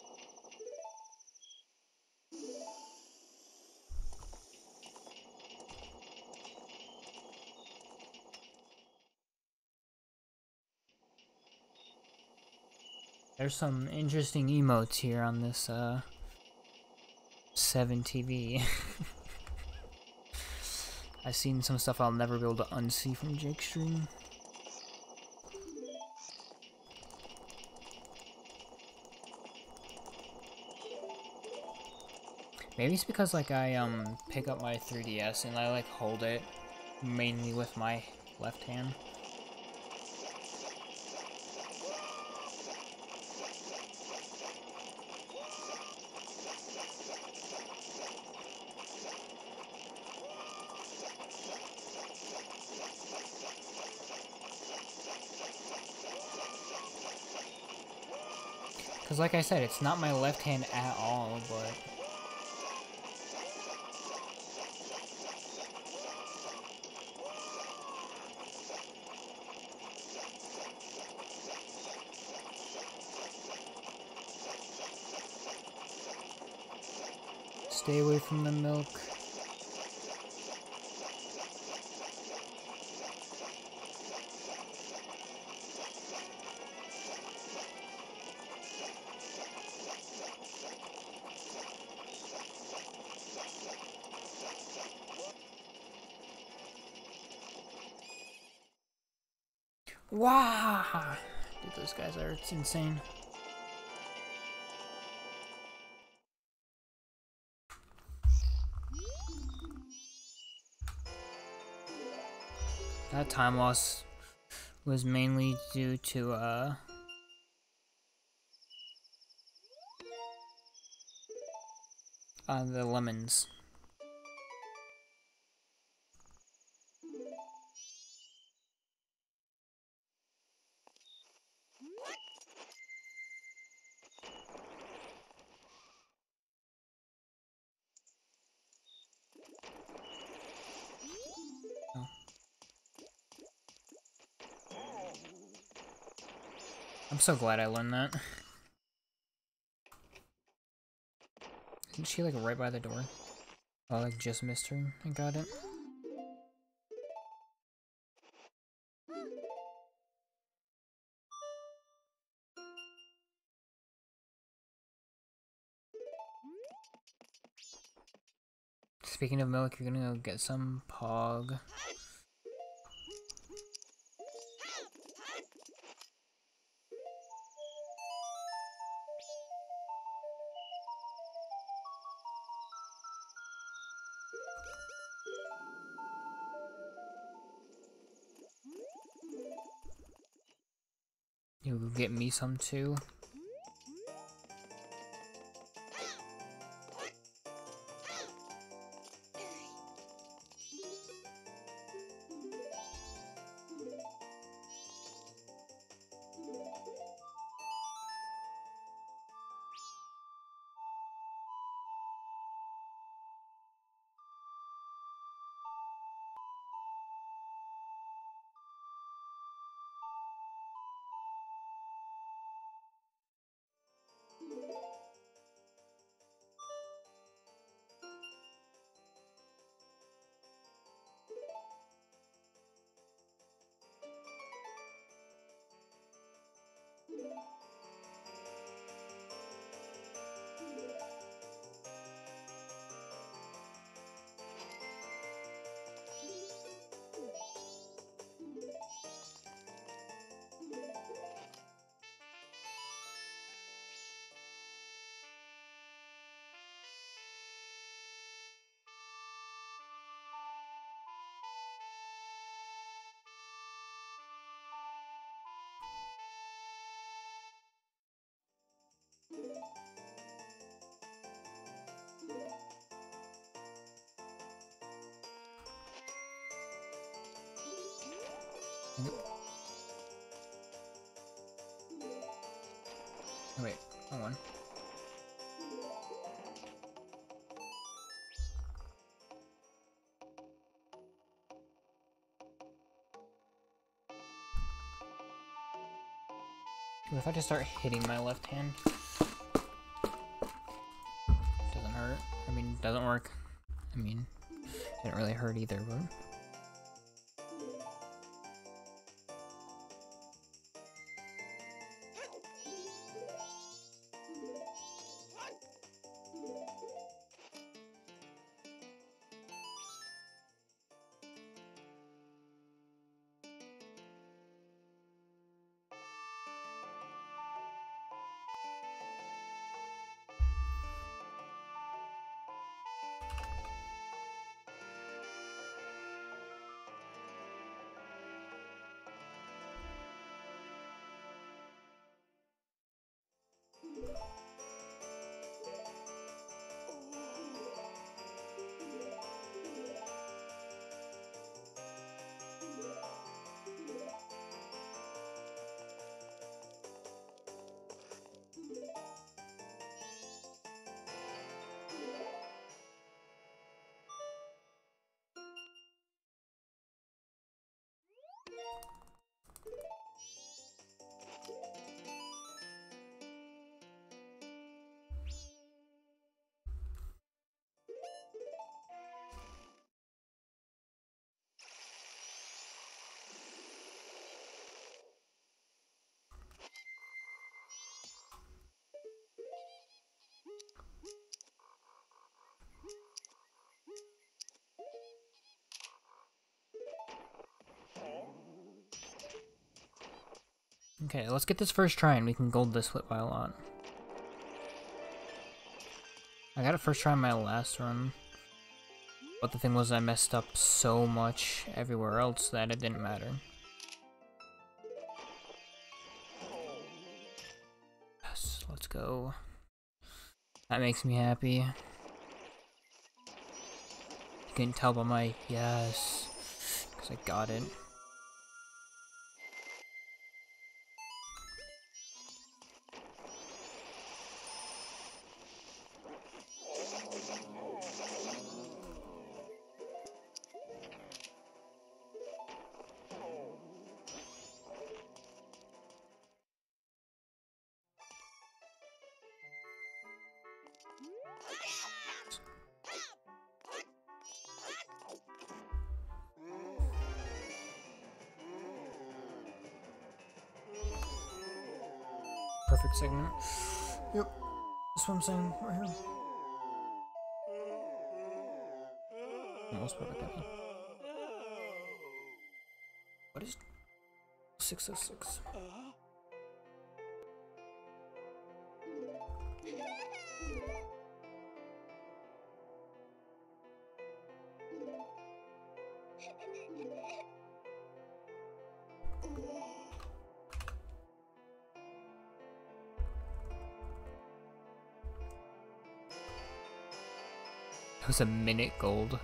There's some interesting emotes here on this 7 TV. I've seen some stuff I'll never be able to unsee from Jake's stream. Maybe it's because like I pick up my 3DS and I like hold it mainly with my left hand. Because like I said, it's not my left hand at all, but... Stay away from the milk. Wow! Dude, those guys are, it's insane. That time loss was mainly due to, the lemons. Oh. I'm so glad I learned that. Isn't she like right by the door? Oh, I like just missed her. I got it. Speaking of milk, you're gonna go get some Pog. You get me some too. Oh, wait, hold on. What if I just start hitting my left hand? Doesn't hurt. I mean, doesn't work. I mean, didn't really hurt either, but... Okay, let's get this first try and we can gold this whip while on. I got it first try on my last run. But the thing was I messed up so much everywhere else that it didn't matter. Yes, let's go. That makes me happy. You can tell by my yes, because I got it. Perfect segment. Yep. That's what I'm saying right here. Almost perfect, I mean. What is 606? It was a minute gold.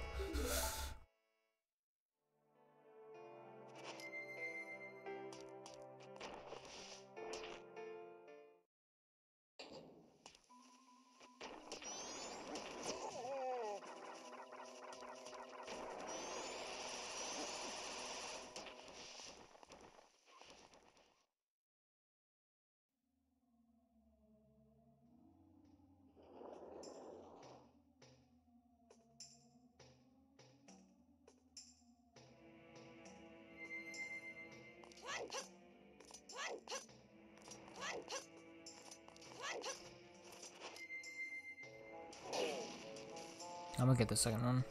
I'm gonna get the second one.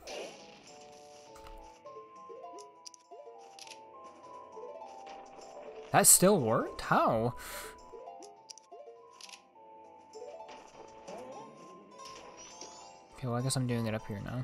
That still worked? How? Okay, well I guess I'm doing it up here now.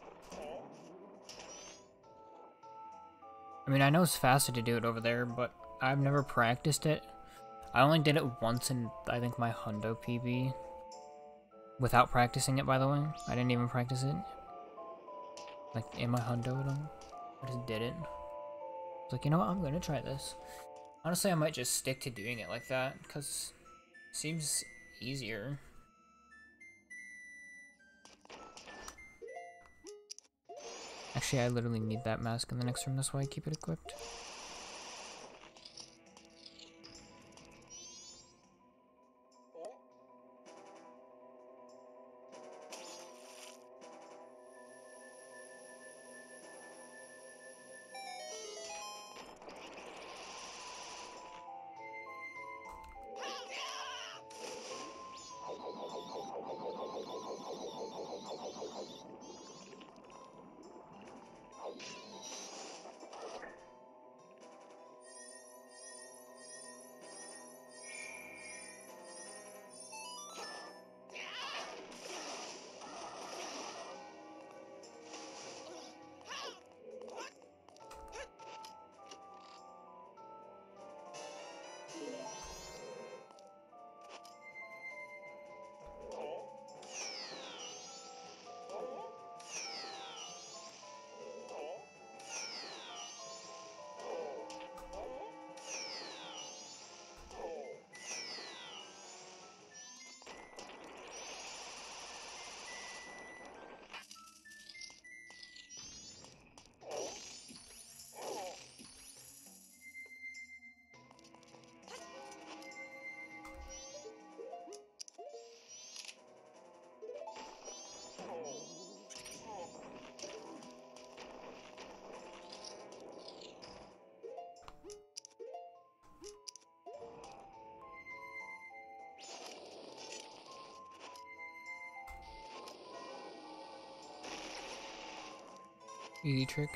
I mean, I know it's faster to do it over there, but I've never practiced it. I only did it once in, I think, my Hundo PB. Without practicing it, by the way. I didn't even practice it. Like, in my Hundo at all. I just did it. I was like, you know what, I'm gonna try this. Honestly, I might just stick to doing it like that, because it seems easier. Actually, I literally need that mask in the next room, that's why I keep it equipped. Easy trick.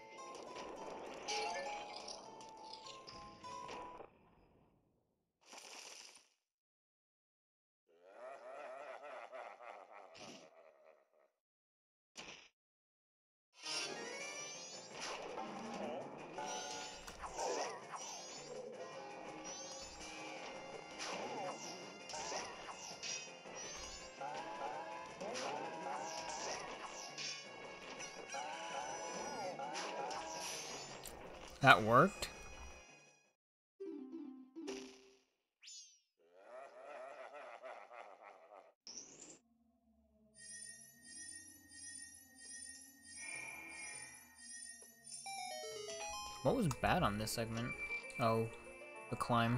That worked? What was bad on this segment? Oh, the climb.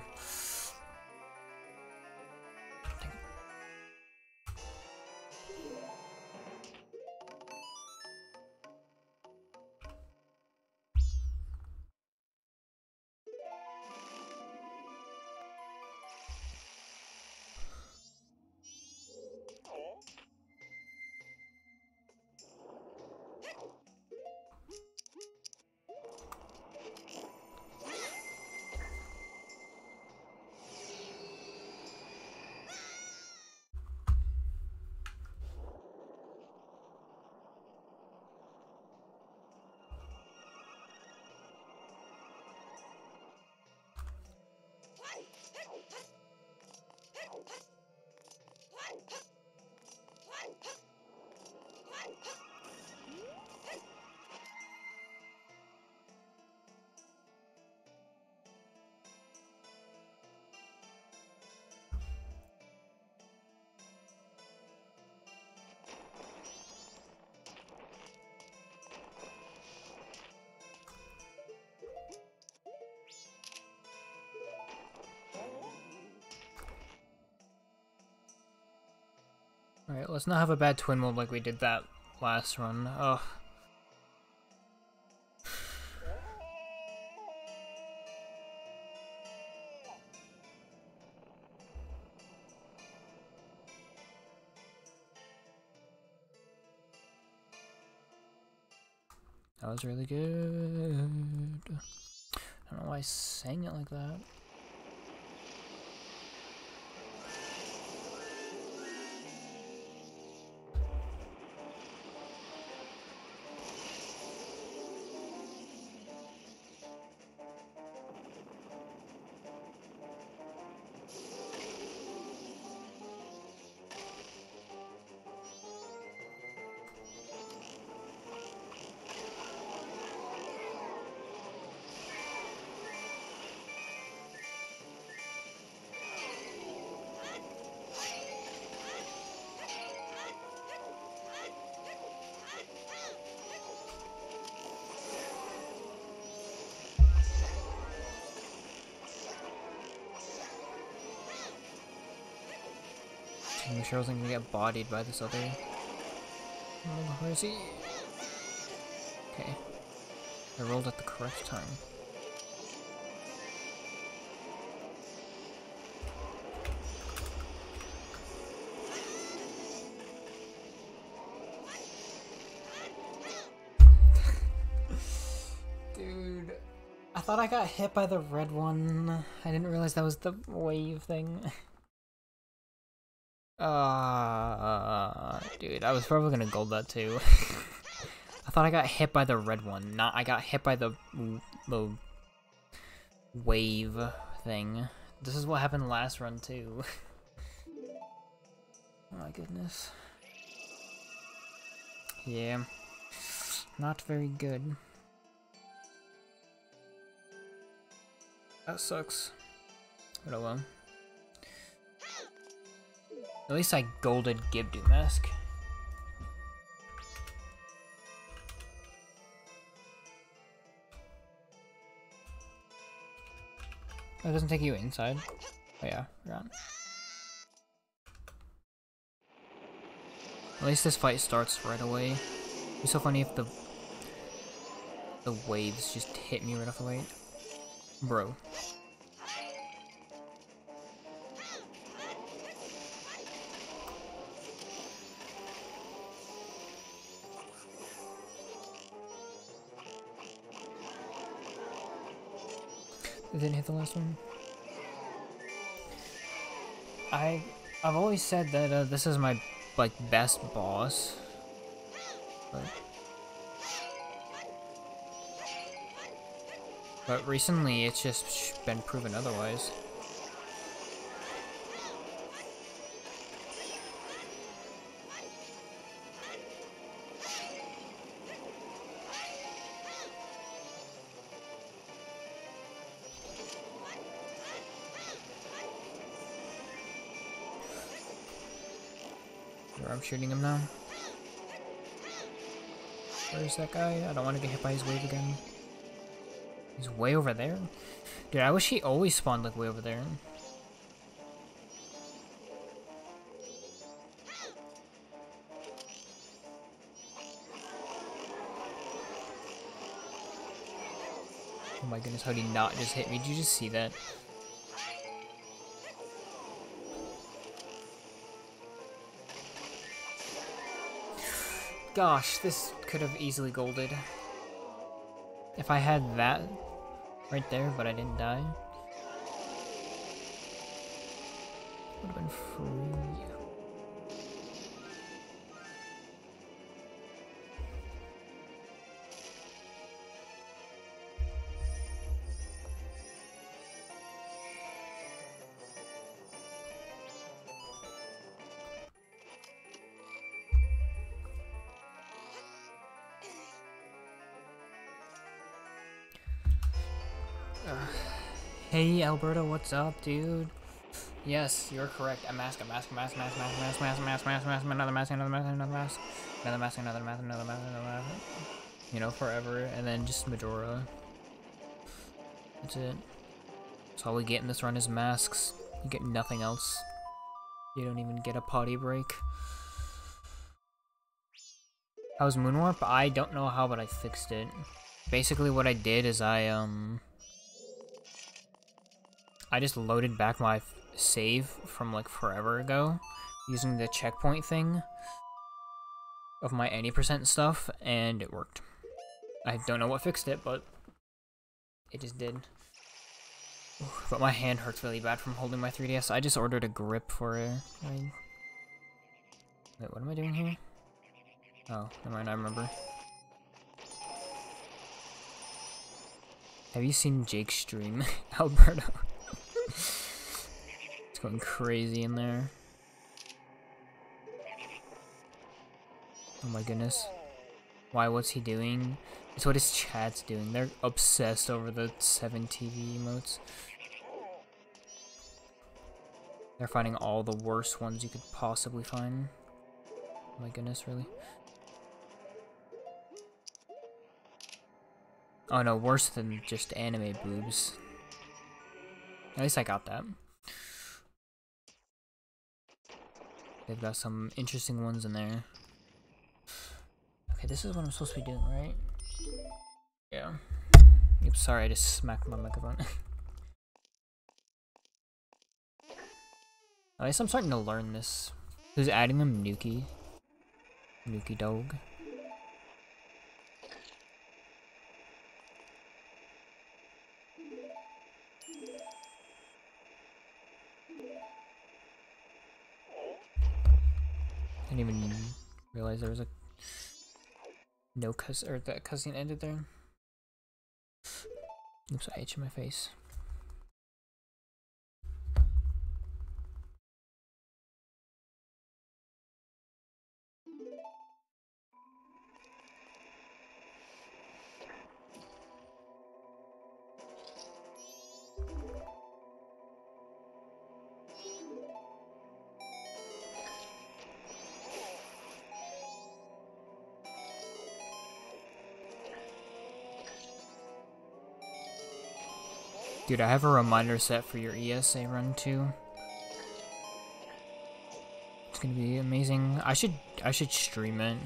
Alright, let's not have a bad twin mode like we did that last run. Ugh. That was really good. I don't know why I sang it like that. I'm sure I wasn't gonna get bodied by this other. Oh, where is he? Okay. I rolled at the correct time. Dude, I thought I got hit by the red one. I didn't realize that was the wave thing. Dude, I was probably gonna gold that too. I thought I got hit by the red one, not I got hit by the wave thing. This is what happened last run too. Oh my goodness. Yeah. Not very good. That sucks. But oh well. At least I golded Gibdo Mask. Oh, it doesn't take you inside. Oh yeah, forgot. At least this fight starts right away. It'd be so funny if the waves just hit me right off the way. Bro. It didn't hit the last one. I've always said that this is my like best boss, but recently it's just been proven otherwise. I'm shooting him now. Where's that guy? I don't want to get hit by his wave again. He's way over there? Dude, I wish he always spawned like way over there. Oh my goodness, how did he not just hit me? Did you just see that? Gosh, this could have easily golded. If I had that right there, but I didn't die. Would have been free. Hey Alberta, what's up, dude? Yes, you're correct. A mask, another mask, another mask, another mask. You know, forever, and then just Majora. That's it. That's all we get in this run is masks. You get nothing else. You don't even get a potty break. How's Moonwarp? I don't know how, but I fixed it. Basically what I did is I just loaded back my save from like forever ago using the checkpoint thing of my any % stuff, and it worked. I don't know what fixed it, but it just did. But my hand hurts really bad from holding my 3DS. I just ordered a grip for it. Wait, what am I doing here? Oh, never mind, I remember. Have you seen Jake's stream, Alberto? It's going crazy in there. Oh my goodness. Why, what's he doing? It's what his chat's doing. They're obsessed over the 7 TV emotes. They're finding all the worst ones you could possibly find. Oh my goodness, really? Oh no, worse than just anime boobs. At least I got that. They've got some interesting ones in there. Okay, this is what I'm supposed to be doing, right? Yeah. Oops, sorry, I just smacked my microphone. At least I'm starting to learn this. Who's adding them? Nuki. Nuki Dog. Didn't even realize there was a no cuss or that cussing ended there. Oops, I itched my face. Dude, I have a reminder set for your ESA run too. It's gonna be amazing. I should stream it.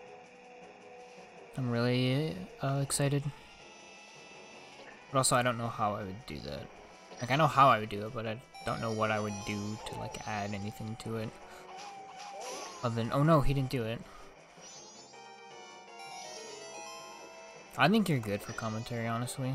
I'm really excited. But also I don't know how I would do that. Like I know how I would do it, but I don't know what I would do to like add anything to it. Other than, oh no, he didn't do it. I think you're good for commentary, honestly.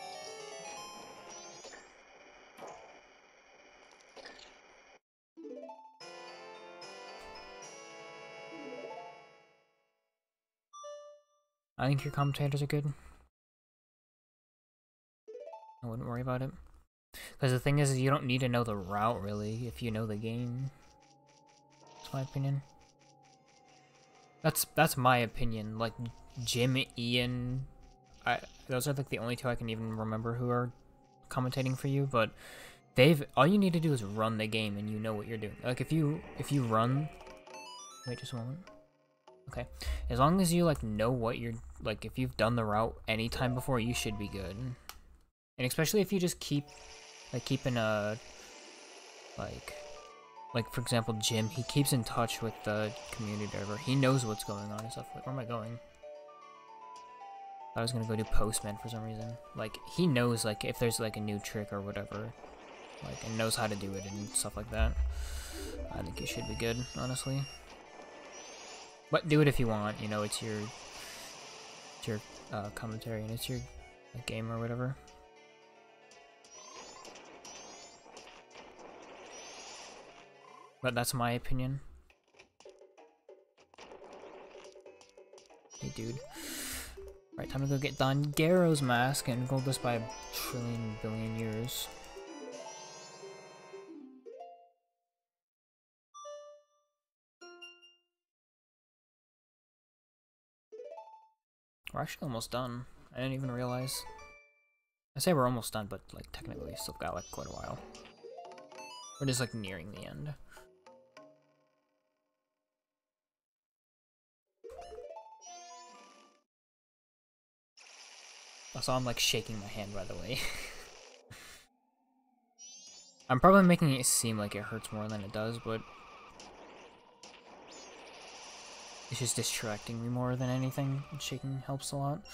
I think your commentators are good. I wouldn't worry about it. Because the thing is, you don't need to know the route, really, if you know the game. That's my opinion. That's my opinion. Like, Jim, Ian... those are like the only two I can even remember who are commentating for you, but all you need to do is run the game and you know what you're doing. Like, if you run... Wait just a moment. Okay. As long as you, like, know what you're... Like, if you've done the route any time before, you should be good. And especially if you just keeping a... Like, for example, Jim, he keeps in touch with the community driver. He knows what's going on and stuff. Like, where am I going? I was gonna go do Postman for some reason. Like, he knows, like, if there's, like, a new trick or whatever. Like, and knows how to do it and stuff like that. I think you should be good, honestly. But do it if you want, you know, it's your commentary and it's your game or whatever. But that's my opinion. Hey, dude. Right, time to go get Don Garrow's mask and go this by a trillion billion years. We're actually almost done. I didn't even realize. I say we're almost done, but like technically we still got like quite a while. We're just like nearing the end. Also, I'm like shaking my hand, by the way. I'm probably making it seem like it hurts more than it does, but it's just distracting me more than anything. Shaking helps a lot.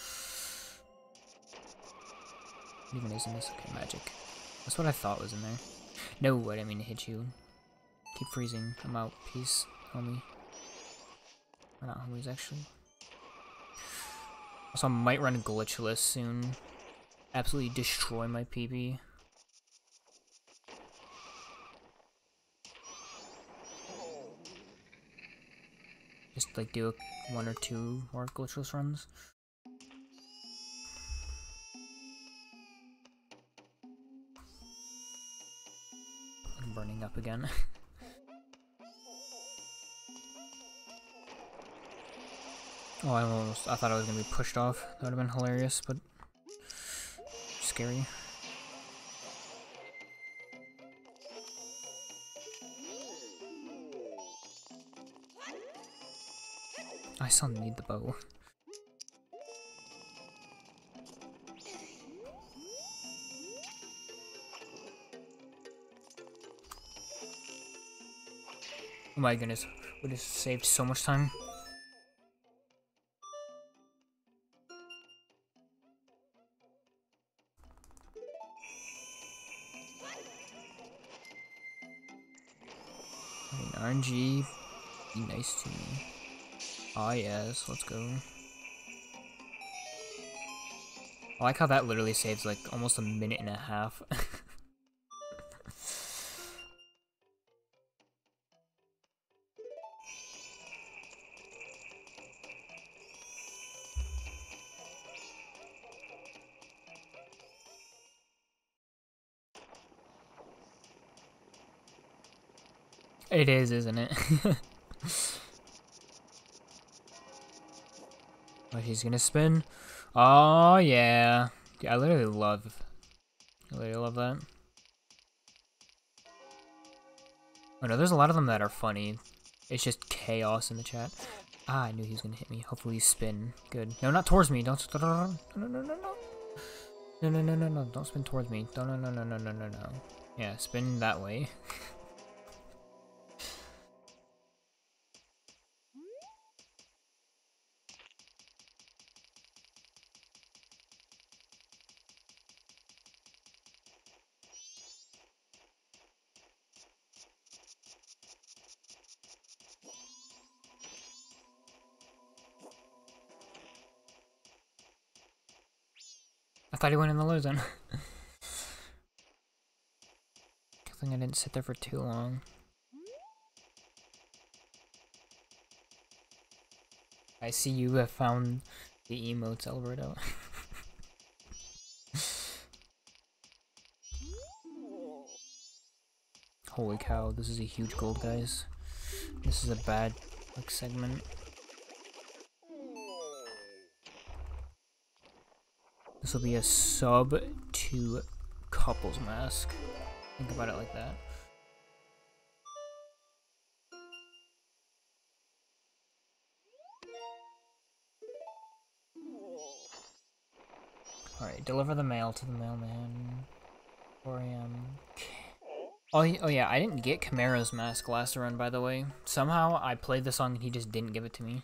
What even is in this? Okay, magic. That's what I thought was in there. No, I didn't mean to hit you. Keep freezing. I'm out. Peace, homie. Or not homies, actually. Also, I might run glitchless soon. Absolutely destroy my PB. Just like do one or two more glitchless runs. I'm burning up again. Oh, I thought I was gonna be pushed off. That would have been hilarious, but scary. I still need the bow. Oh my goodness, we just saved so much time. RNG, be nice to me. Ah yes, let's go. I like how that literally saves like almost a minute and a half. It is, isn't it? Oh, he's gonna spin. Oh yeah. I literally love that. Oh no, there's a lot of them that are funny. It's just chaos in the chat. Ah, I knew he was gonna hit me. Hopefully you spin. Good. No, not towards me. Don't. No, no, no, no, no. No, no, no, no, no. Don't spin towards me. No, no, no, no, no, no, no, no. Yeah, spin that way. I thought he went in the low zone. Good thing I didn't sit there for too long. I see you have found the emotes, Alberto. Holy cow, this is a huge gold, guys. This is a bad like segment. This will be a sub to couples mask. Think about it like that. Alright, deliver the mail to the mailman. 4 AM. Oh yeah, I didn't get Chimera's mask last run, by the way. Somehow I played the song and he just didn't give it to me.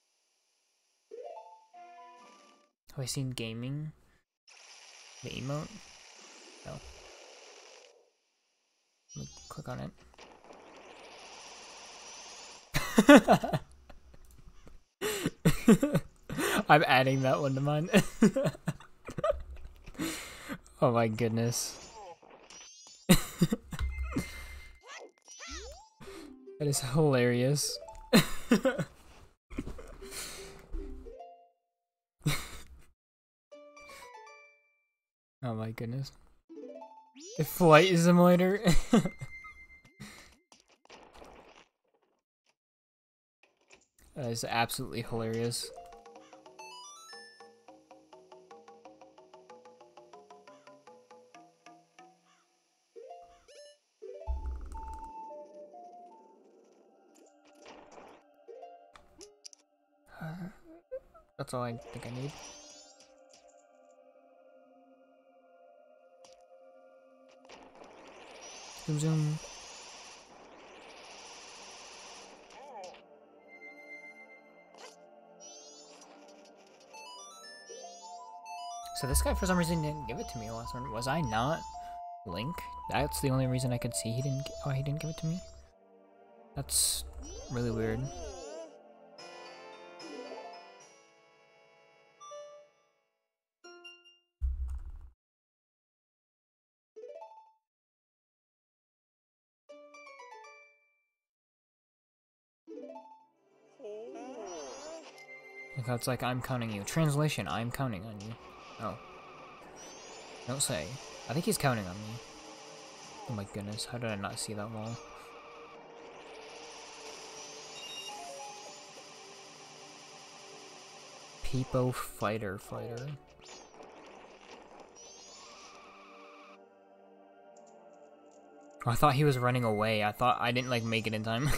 Have I seen gaming? The emote? No. Let me click on it. I'm adding that one to mine. Oh my goodness. That is hilarious. Oh my goodness. The flight simulator. That is absolutely hilarious. That's all I think I need. Zoom zoom. So this guy for some reason didn't give it to me last one. Was I not Link? That's the only reason I could see he didn't give it to me. That's really weird. Like how it's like, I'm counting you. Translation, I'm counting on you. Oh. Don't say. I think he's counting on me. Oh my goodness, how did I not see that wall? Peepo fighter. Oh, I thought he was running away. I thought I didn't like make it in time.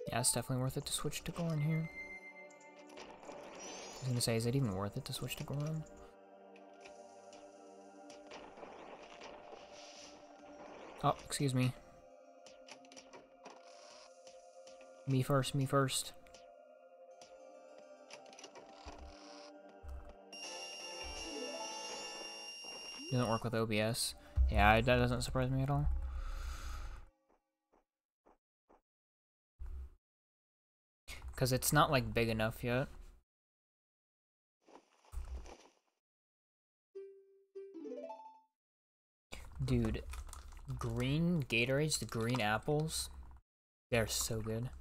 Yeah, it's definitely worth it to switch to Goron here. I was gonna say, is it even worth it to switch to Goron? Oh, excuse me. Me first, me first. Doesn't work with OBS. Yeah, that doesn't surprise me at all. Because it's not, like, big enough yet. Dude, green Gatorades, the green apples, they're so good.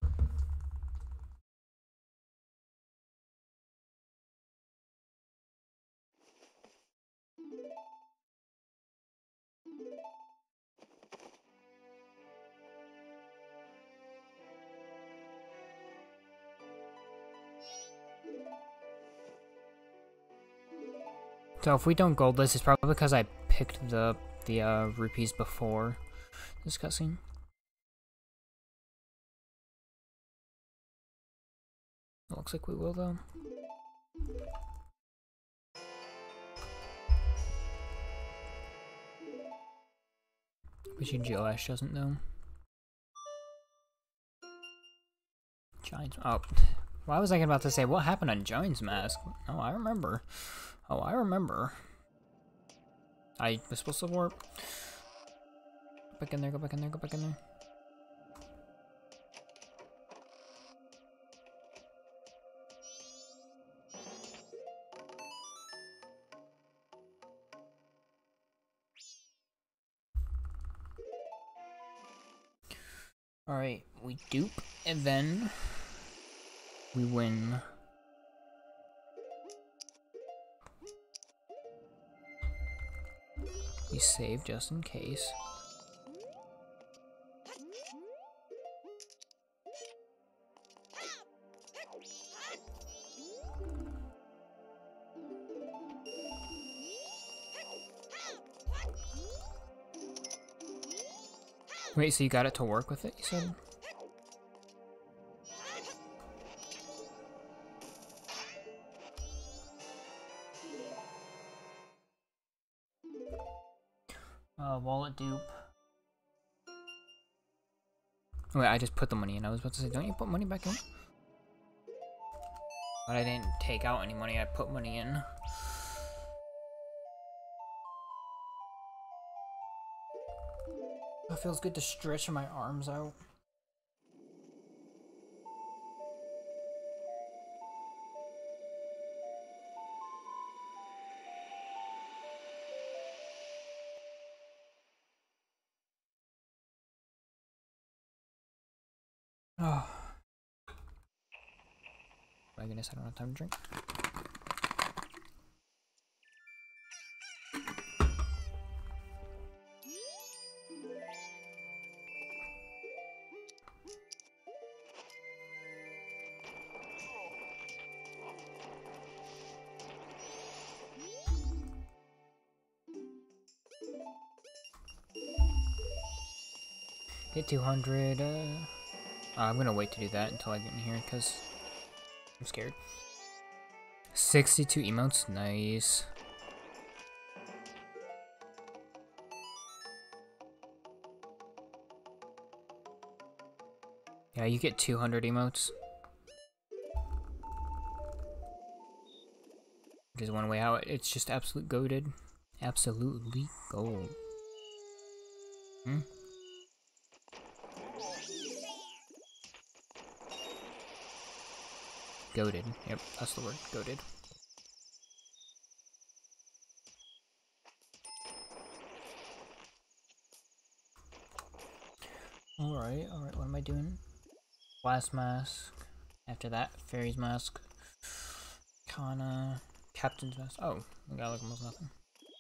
So if we don't gold this, it's probably because I picked the rupees before this cutscene. It looks like we will, though. But you Joash doesn't know. Giant's... Oh. Why was I about to say, what happened on Giant's Mask? Oh, I remember. Oh, I remember. I was supposed to warp. Go back in there, go back in there, go back in there. Alright, we dupe, and then we win. We save just in case. Wait, so you got it to work with it, you said? Wallet dupe. Wait, I just put the money in. I was about to say, don't you put money back in? But I didn't take out any money, I put money in. It feels good to stretch my arms out. Oh. My goodness, I don't have time to drink. Hit 200, I'm gonna wait to do that until I get in here, because I'm scared. 62 emotes, nice. Yeah, you get 200 emotes. Which is one way how it's just absolute goated. Absolutely gold. Hmm? Goated. Yep, that's the word. Goated. Alright, what am I doing? Blast Mask. After that, Fairy's Mask. Kana. Captain's Mask. Oh, we got like almost nothing.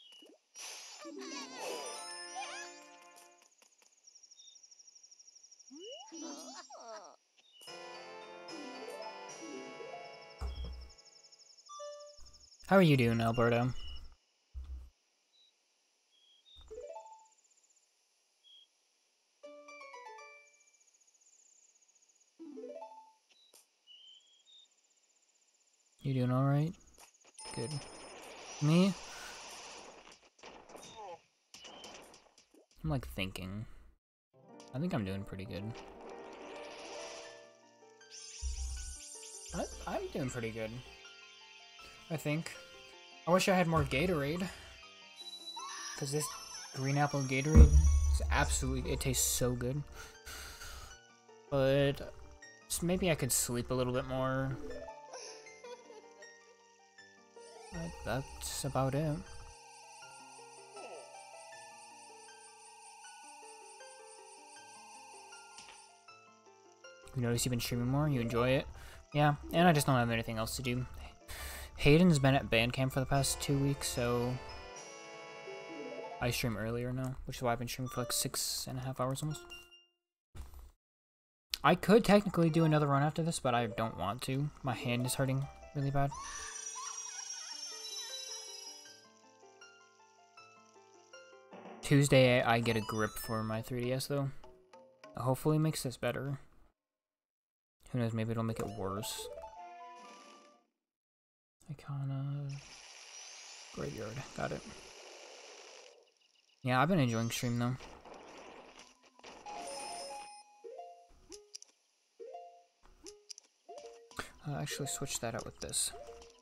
How are you doing, Alberto? You doing alright? Good. Me? I'm like thinking. I think I'm doing pretty good. I'm doing pretty good. I think. I wish I had more Gatorade. Because this green apple Gatorade is absolutely, it tastes so good. But maybe I could sleep a little bit more. But that's about it. You notice you've been streaming more? You enjoy it? Yeah, and I just don't have anything else to do. Hayden's been at band camp for the past 2 weeks, so I stream earlier now, which is why I've been streaming for like 6.5 hours almost. I could technically do another run after this, but I don't want to. My hand is hurting really bad. Tuesday, I get a grip for my 3DS though. Hopefully it makes this better. Who knows, maybe it'll make it worse. Icona... Graveyard, got it. Yeah, I've been enjoying stream though. I'll actually switch that out with this.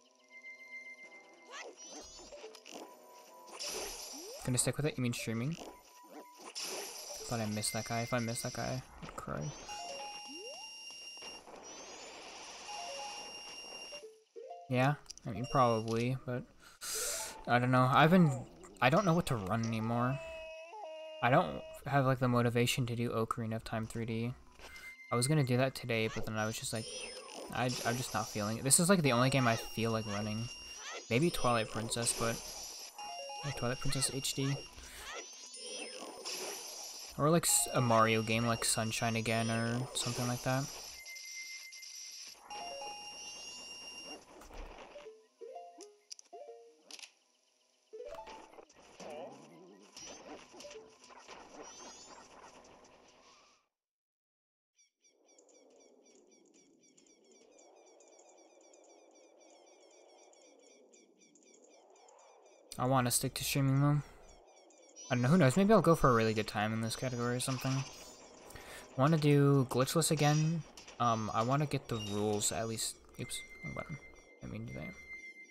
Gonna stick with it? You mean streaming? Thought I missed that guy. If I missed that guy, I'd cry. Yeah, I mean probably, but I don't know. I don't know what to run anymore. I don't have like the motivation to do Ocarina of Time 3D. I was gonna do that today, but then I was just like, I'm just not feeling it. This is like the only game I feel like running. Maybe Twilight Princess, but like Twilight Princess HD. Or like a Mario game like Sunshine Again or something like that. I want to stick to streaming though. I don't know, who knows, maybe I'll go for a really good time in this category or something. I want to do glitchless again. I want to get the rules at least. Oops, wrong button. I mean do that.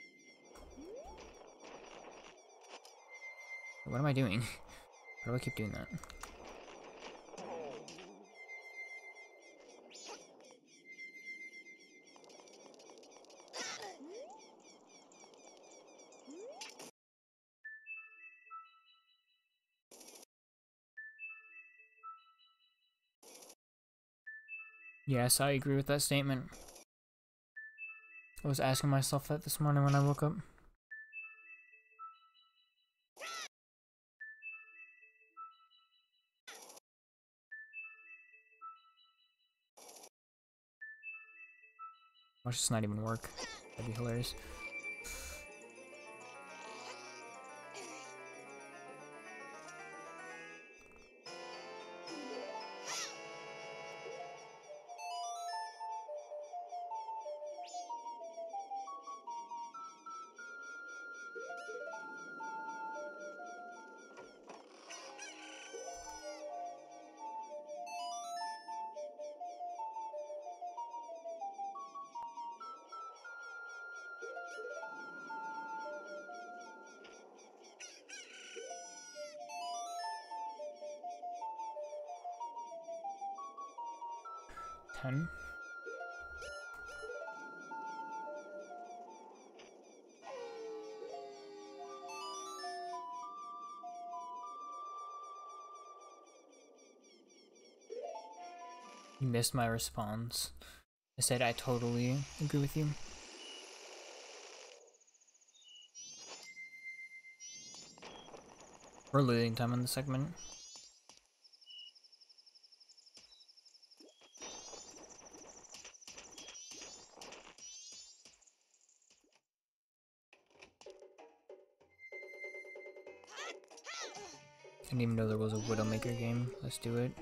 What am I doing? Why do I keep doing that? Yes, I agree with that statement. I was asking myself that this morning when I woke up. Watch this not even work. That'd be hilarious. Ten. You missed my response. I said I totally agree with you. We're losing time on the segment. I didn't even know there was a Widowmaker game. Let's do it.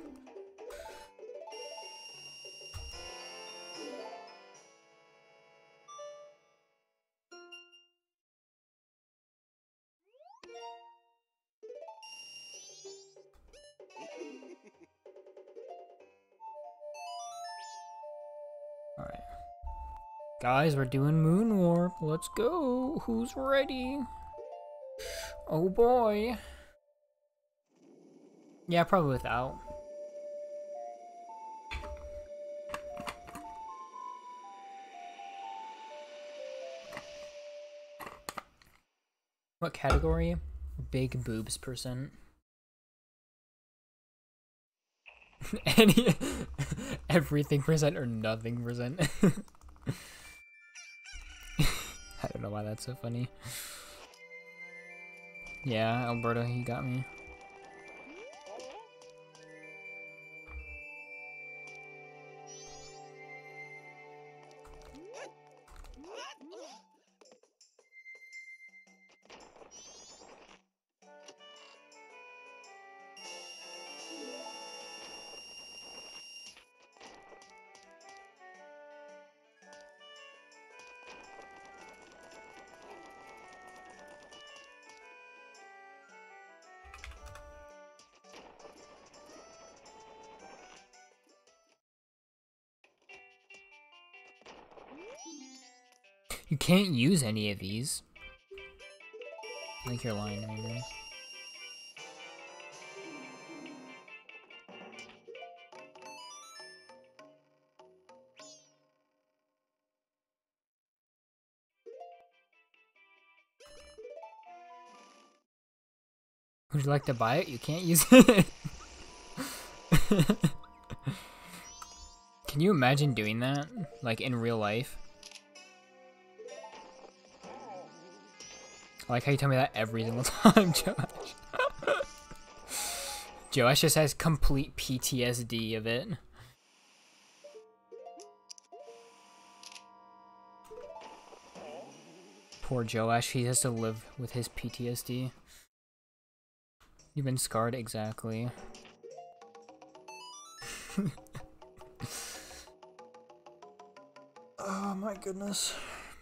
Guys, we're doing Moon Warp. Let's go. Who's ready? Oh boy. Yeah, probably without. What category? Big boobs percent. Any everything percent or nothing percent. I don't know why that's so funny. Yeah, Alberto, he got me. You can't use any of these. I think you're lying to me, bro. Would you like to buy it? You can't use it. Can you imagine doing that? Like in real life? I like how you tell me that every single time, Joash. Joash just has complete PTSD of it. Poor Joash, he has to live with his PTSD. You've been scarred, exactly. Oh my goodness.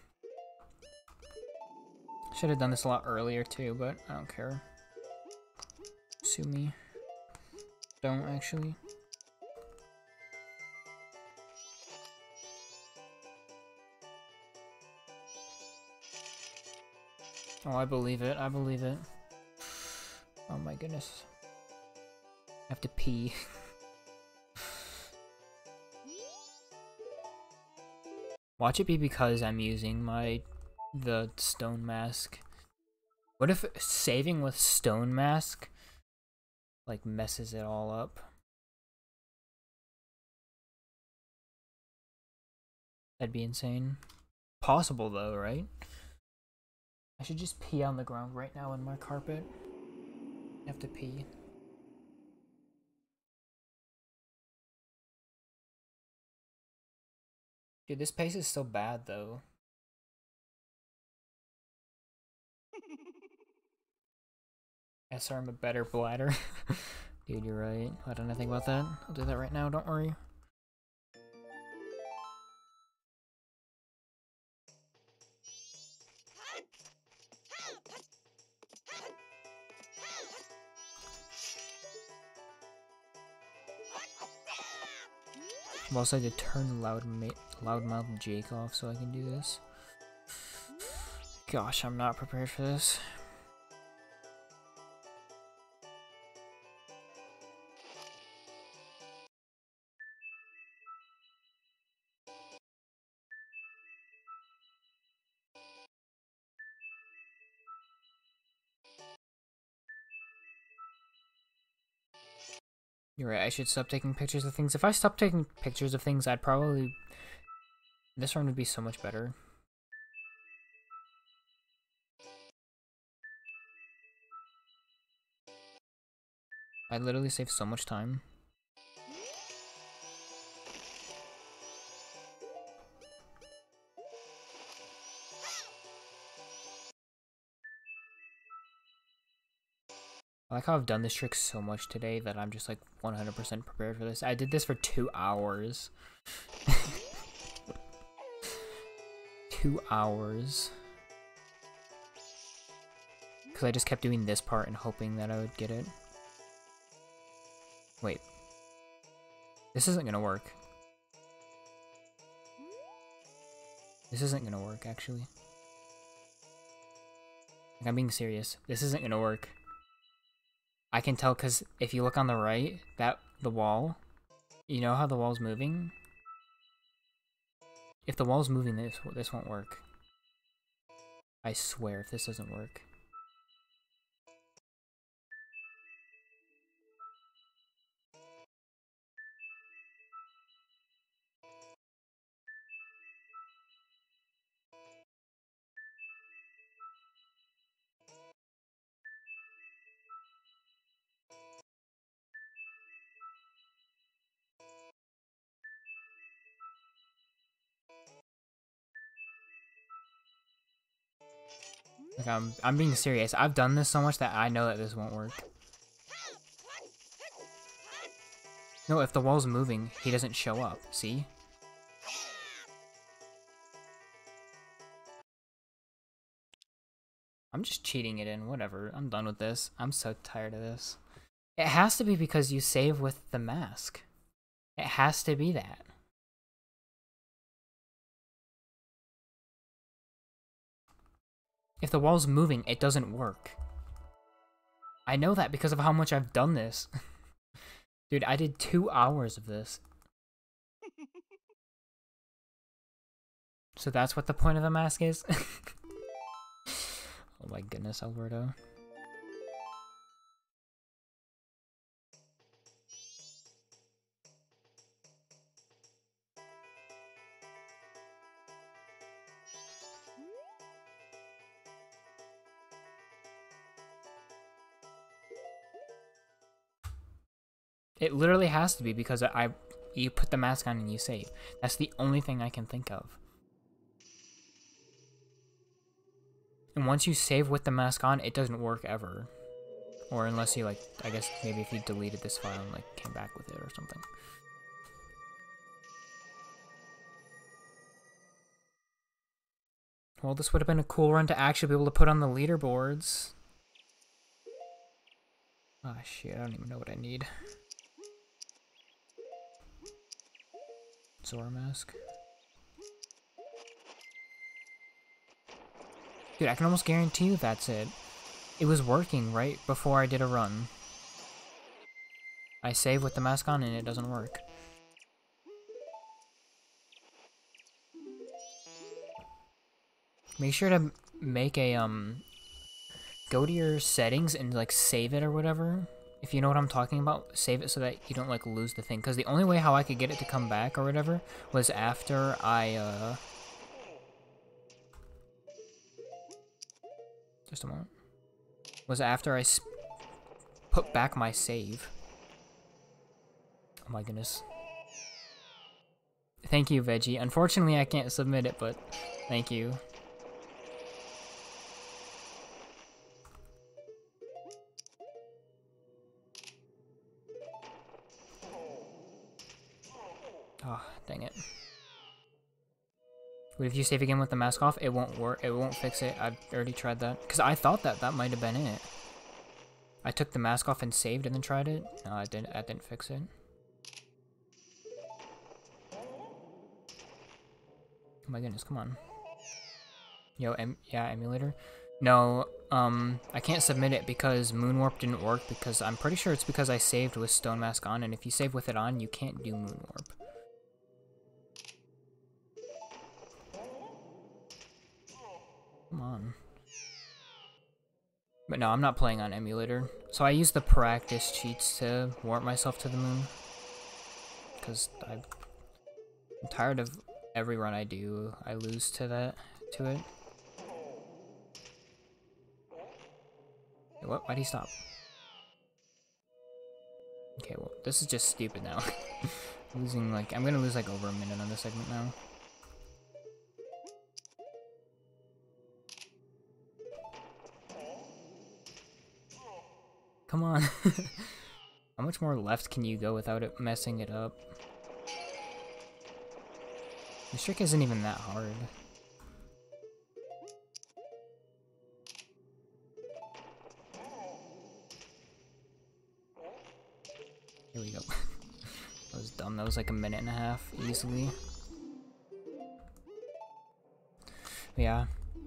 Should have done this a lot earlier too, but I don't care. Sue me. Don't actually. Oh, I believe it. I believe it. Oh my goodness. I have to pee. Watch it be because I'm using the stone mask. What if saving with stone mask like messes it all up? That'd be insane. Possible though, right? I should just pee on the ground right now in my carpet. I have to pee. Dude, this pace is so bad though. SR, I'm a better bladder. Dude, you're right. I don't know anything about that. I'll do that right now, don't worry. I'm also had to turn loudmouth Jake off so I can do this. Gosh, I'm not prepared for this. You're right, I should stop taking pictures of things. If I stopped taking pictures of things, I'd probably... This run would be so much better. I'd literally save so much time. I like how I've done this trick so much today that I'm just like 100% prepared for this. I did this for 2 hours. 2 hours. Because I just kept doing this part and hoping that I would get it. Wait. This isn't gonna work. This isn't gonna work, actually. Like, I'm being serious. This isn't gonna work. I can tell because if you look on the right, the wall, you know how the wall's moving? If the wall's moving, this won't work. I swear, if this doesn't work. Like, I'm being serious. I've done this so much that I know that this won't work. No, if the wall's moving, he doesn't show up. See? I'm just cheating it in. Whatever. I'm done with this. I'm so tired of this. It has to be because you save with the mask. It has to be that. If the wall's moving, it doesn't work. I know that because of how much I've done this. Dude, I did 2 hours of this. So that's what the point of the mask is? Oh my goodness, Alberto. It literally has to be because you put the mask on and you save. That's the only thing I can think of. And once you save with the mask on, it doesn't work ever. Or unless you, like, I guess maybe if you deleted this file and, like, came back with it or something. Well, this would have been a cool run to actually be able to put on the leaderboards. Ah, shit, I don't even know what I need. Zora mask. Dude, I can almost guarantee you that's it. It was working right before I did a run. I save with the mask on and it doesn't work. Make sure to make a, go to your settings and, like, save it or whatever. If you know what I'm talking about, save it so that you don't, like, lose the thing. Because the only way how I could get it to come back or whatever was after I, just a moment. Was after I put back my save. Oh my goodness. Thank you, Veggie. Unfortunately, I can't submit it, but thank you. Oh, dang it. But if you save again with the mask off, it won't work. It won't fix it. I've already tried that. Because I thought that might have been it. I took the mask off and saved and then tried it. No, I didn't fix it. Oh my goodness, come on. Yo, yeah, emulator. No, I can't submit it because Moonwarp didn't work because I'm pretty sure it's because I saved with Stone Mask on, and if you save with it on, you can't do Moonwarp. Come on. But no, I'm not playing on emulator. So I use the practice cheats to warp myself to the moon. Because I'm tired of every run I do, I lose to it. What? Why'd he stop? Okay, well, this is just stupid now. I'm gonna lose like over a minute on this segment now. Come on. How much more left can you go without it messing it up? This trick isn't even that hard. Here we go. That was dumb. That was like a minute and a half, easily. Yeah.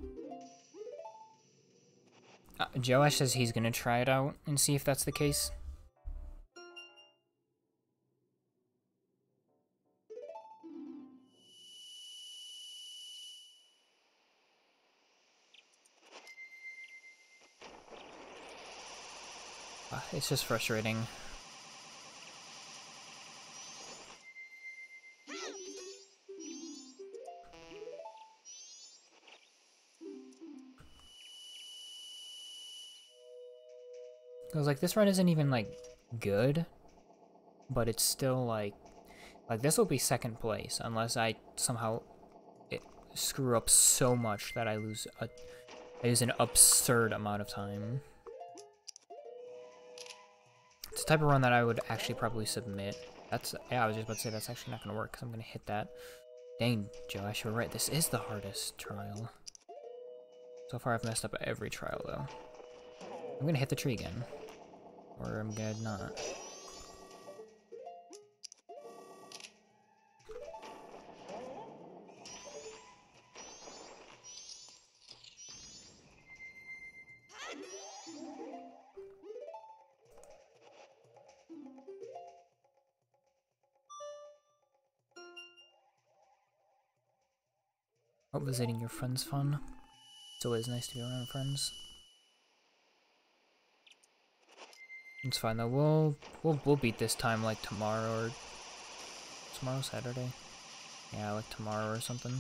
Joash says he's gonna try it out and see if that's the case. It's just frustrating. I was like, this run isn't even, like, good, but it's still, like this will be second place, unless I somehow screw up so much that I lose an absurd amount of time. It's the type of run that I would actually probably submit. Yeah, I was just about to say that's actually not gonna work, because I'm gonna hit that. Dang, Josh, you're right, this is the hardest trial. So far I've messed up at every trial, though. I'm gonna hit the tree again. Or I'm gonna not. Hope visiting your friends fun. It's always nice to be around friends. It's fine though. We'll beat this time like tomorrow or tomorrow, Saturday. Yeah, like tomorrow or something.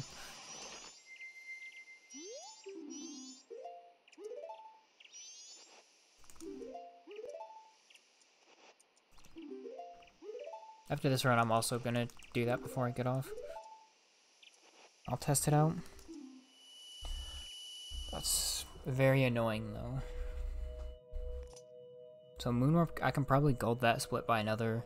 After this run, I'm also gonna do that before I get off. I'll test it out. That's very annoying though. So Moonwarp, I can probably gold that split by another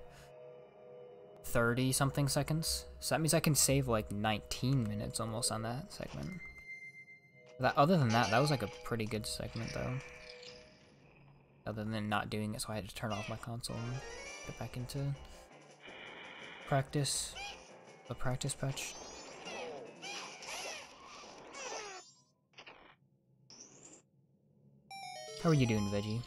30 something seconds. So that means I can save like 19 minutes almost on that segment. Other than that, that was like a pretty good segment though. Other than not doing it, so I had to turn off my console and get back into practice. The practice patch. How are you doing, Veggie?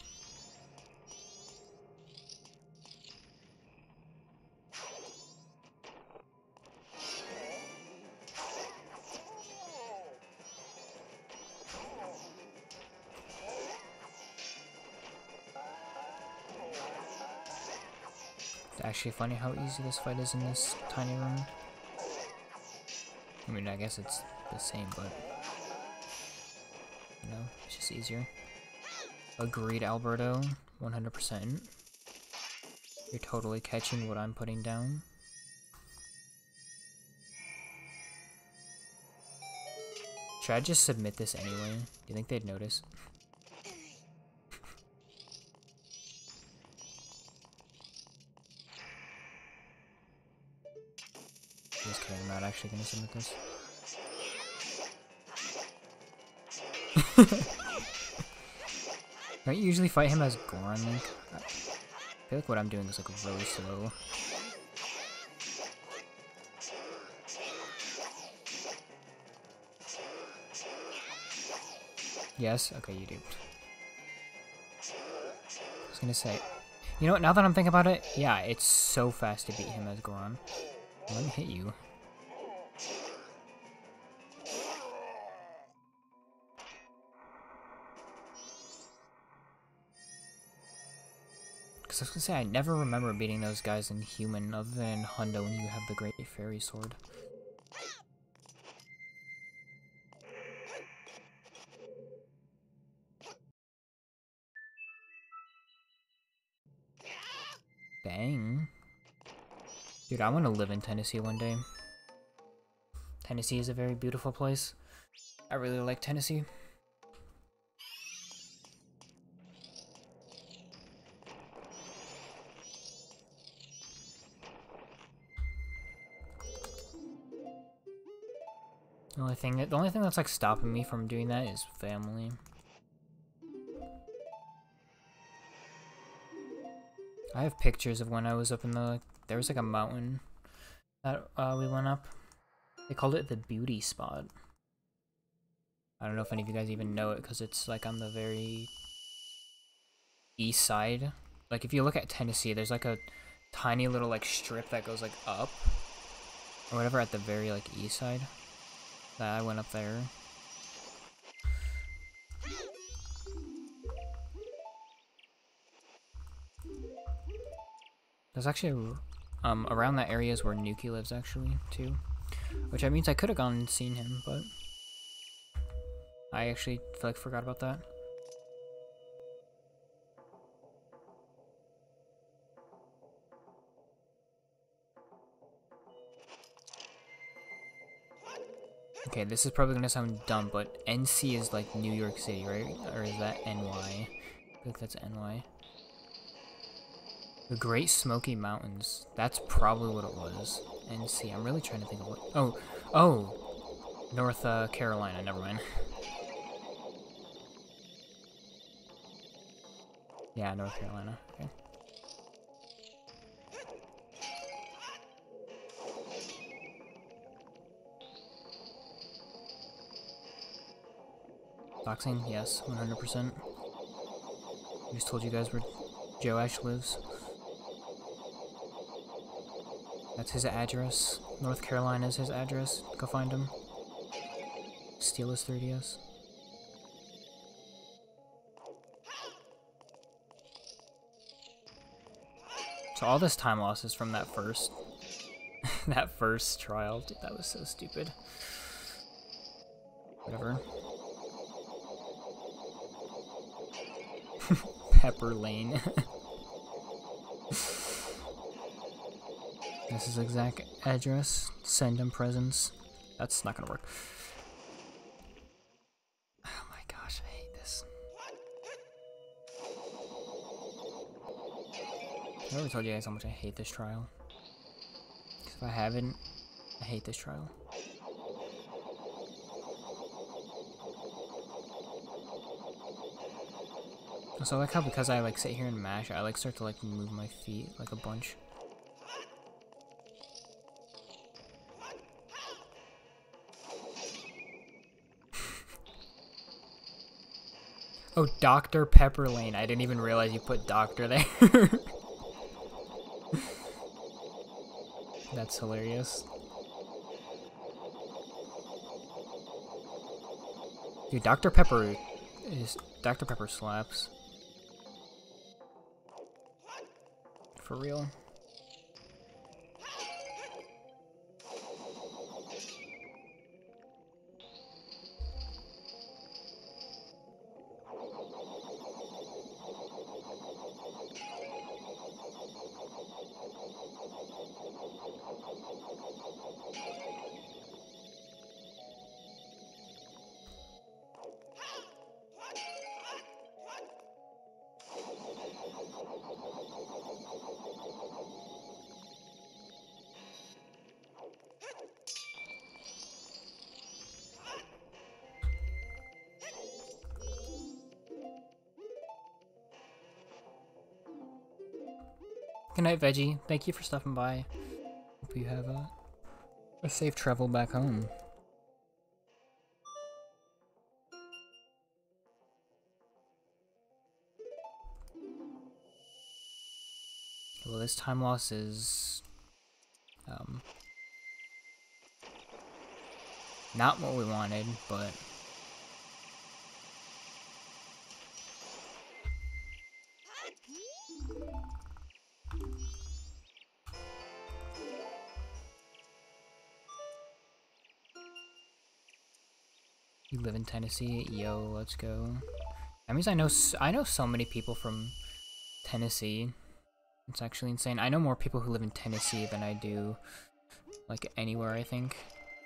It's actually funny how easy this fight is in this tiny room. I mean, I guess it's the same, but you know, it's just easier. Agreed, Alberto. 100%. You're totally catching what I'm putting down. Should I just submit this anyway? Do you think they'd notice? Just kidding, I'm not actually gonna submit this. Don't you usually fight him as Goron, Link? I feel like what I'm doing is like really slow. Yes? Okay, you do. I was gonna say, you know what, now that I'm thinking about it, yeah, it's so fast to beat him as Goron. Let me hit you. Because I was gonna say, I never remember beating those guys in human other than Hundo when you have the Great Fairy Sword. Dang. Dude, I want to live in Tennessee one day. Tennessee is a very beautiful place. I really like Tennessee. The only thing that's like stopping me from doing that is family. I have pictures of when I was up in there was like a mountain that we went up. They called it the beauty spot. I don't know if any of you guys even know it because it's like on the very east side. Like if you look at Tennessee, there's like a tiny little like strip that goes like up or whatever at the very like east side. That I went up there. There's actually around that area is where Nuki lives actually too, which that means I could have gone and seen him, but I actually feel like forgot about that. Okay, this is probably gonna sound dumb, but NC is like New York City, right? Or is that NY? I think that's NY. The Great Smoky Mountains. That's probably what it was. NC. I'm really trying to think of what. Oh, North Carolina. Never mind. Yeah, North Carolina. Okay. Boxing, yes, 100%. I just told you guys where Joe Ash lives. That's his address. North Carolina is his address. Go find him. Steal his 3DS. So all this time loss is from that first that first trial. Dude, that was so stupid. Whatever. Pepper Lane. This is exact address. Send him presents. That's not gonna work. Oh my gosh, I hate this. I already told you guys how much I hate this trial. If I haven't, I hate this trial. So I like how because I like sit here and mash, I like start to like move my feet like a bunch. Oh, Dr. Pepper Lane. I didn't even realize you put Doctor there. That's hilarious. Dude, Dr. Pepper slaps. For real. Good night, Veggie. Thank you for stopping by. Hope you have a safe travel back home. Well, this time loss is not what we wanted, but you live in Tennessee. Yo, let's go. That means I know so many people from Tennessee. It's actually insane. I know more people who live in Tennessee than I do like anywhere, I think.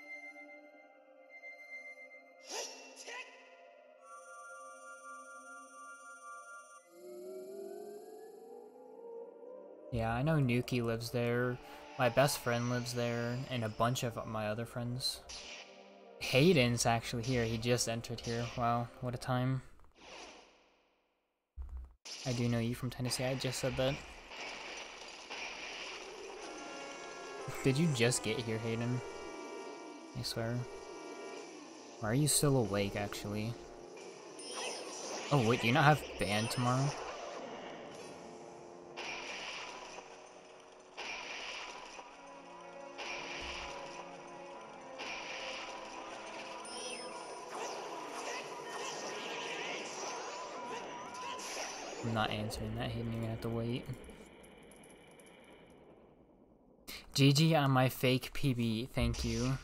Yeah, I know Nuki lives there. My best friend lives there, and a bunch of my other friends. Hayden's actually here. He just entered here. Wow, what a time. I do know you from Tennessee. I just said that. Did you just get here, Hayden? I swear. Why are you still awake, actually? Oh, wait, do you not have band tomorrow? I'm not answering that, Hayden, you're gonna have to wait. GG on my fake PB, thank you.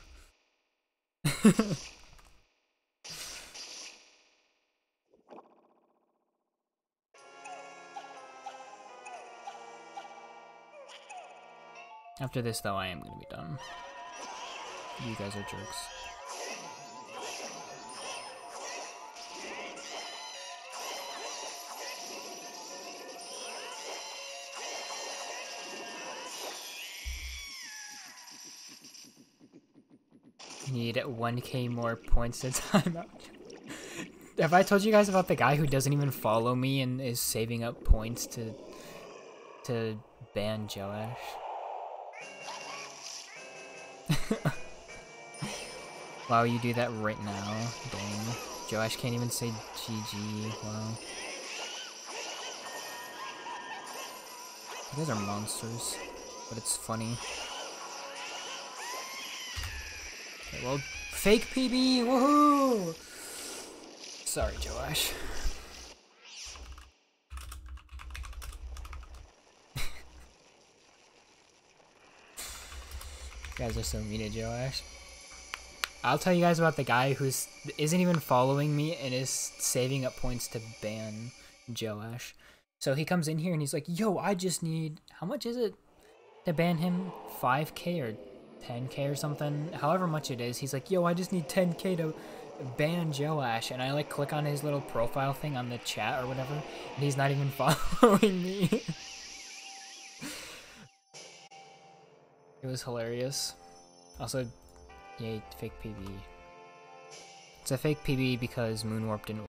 After this, though, I am gonna be done. You guys are jerks. Need 1k more points to timeout. Have I told you guys about the guy who doesn't even follow me and is saving up points to ban Joash? Wow, you do that right now. Dang. Joash can't even say GG. Wow. You guys are monsters, but it's funny. Okay, well, fake PB, woohoo! Sorry, Joash. You guys are so mean to Joash. I'll tell you guys about the guy who isn't even following me and is saving up points to ban Joash. So he comes in here and he's like, yo, I just need, how much is it to ban him? 5k or 10k or something? However much it is. He's like, yo, I just need 10k to ban Joash. And I like click on his little profile thing on the chat or whatever, and he's not even following me. It was hilarious. Also, yay, fake PB. It's a fake PB because Moonwarp didn't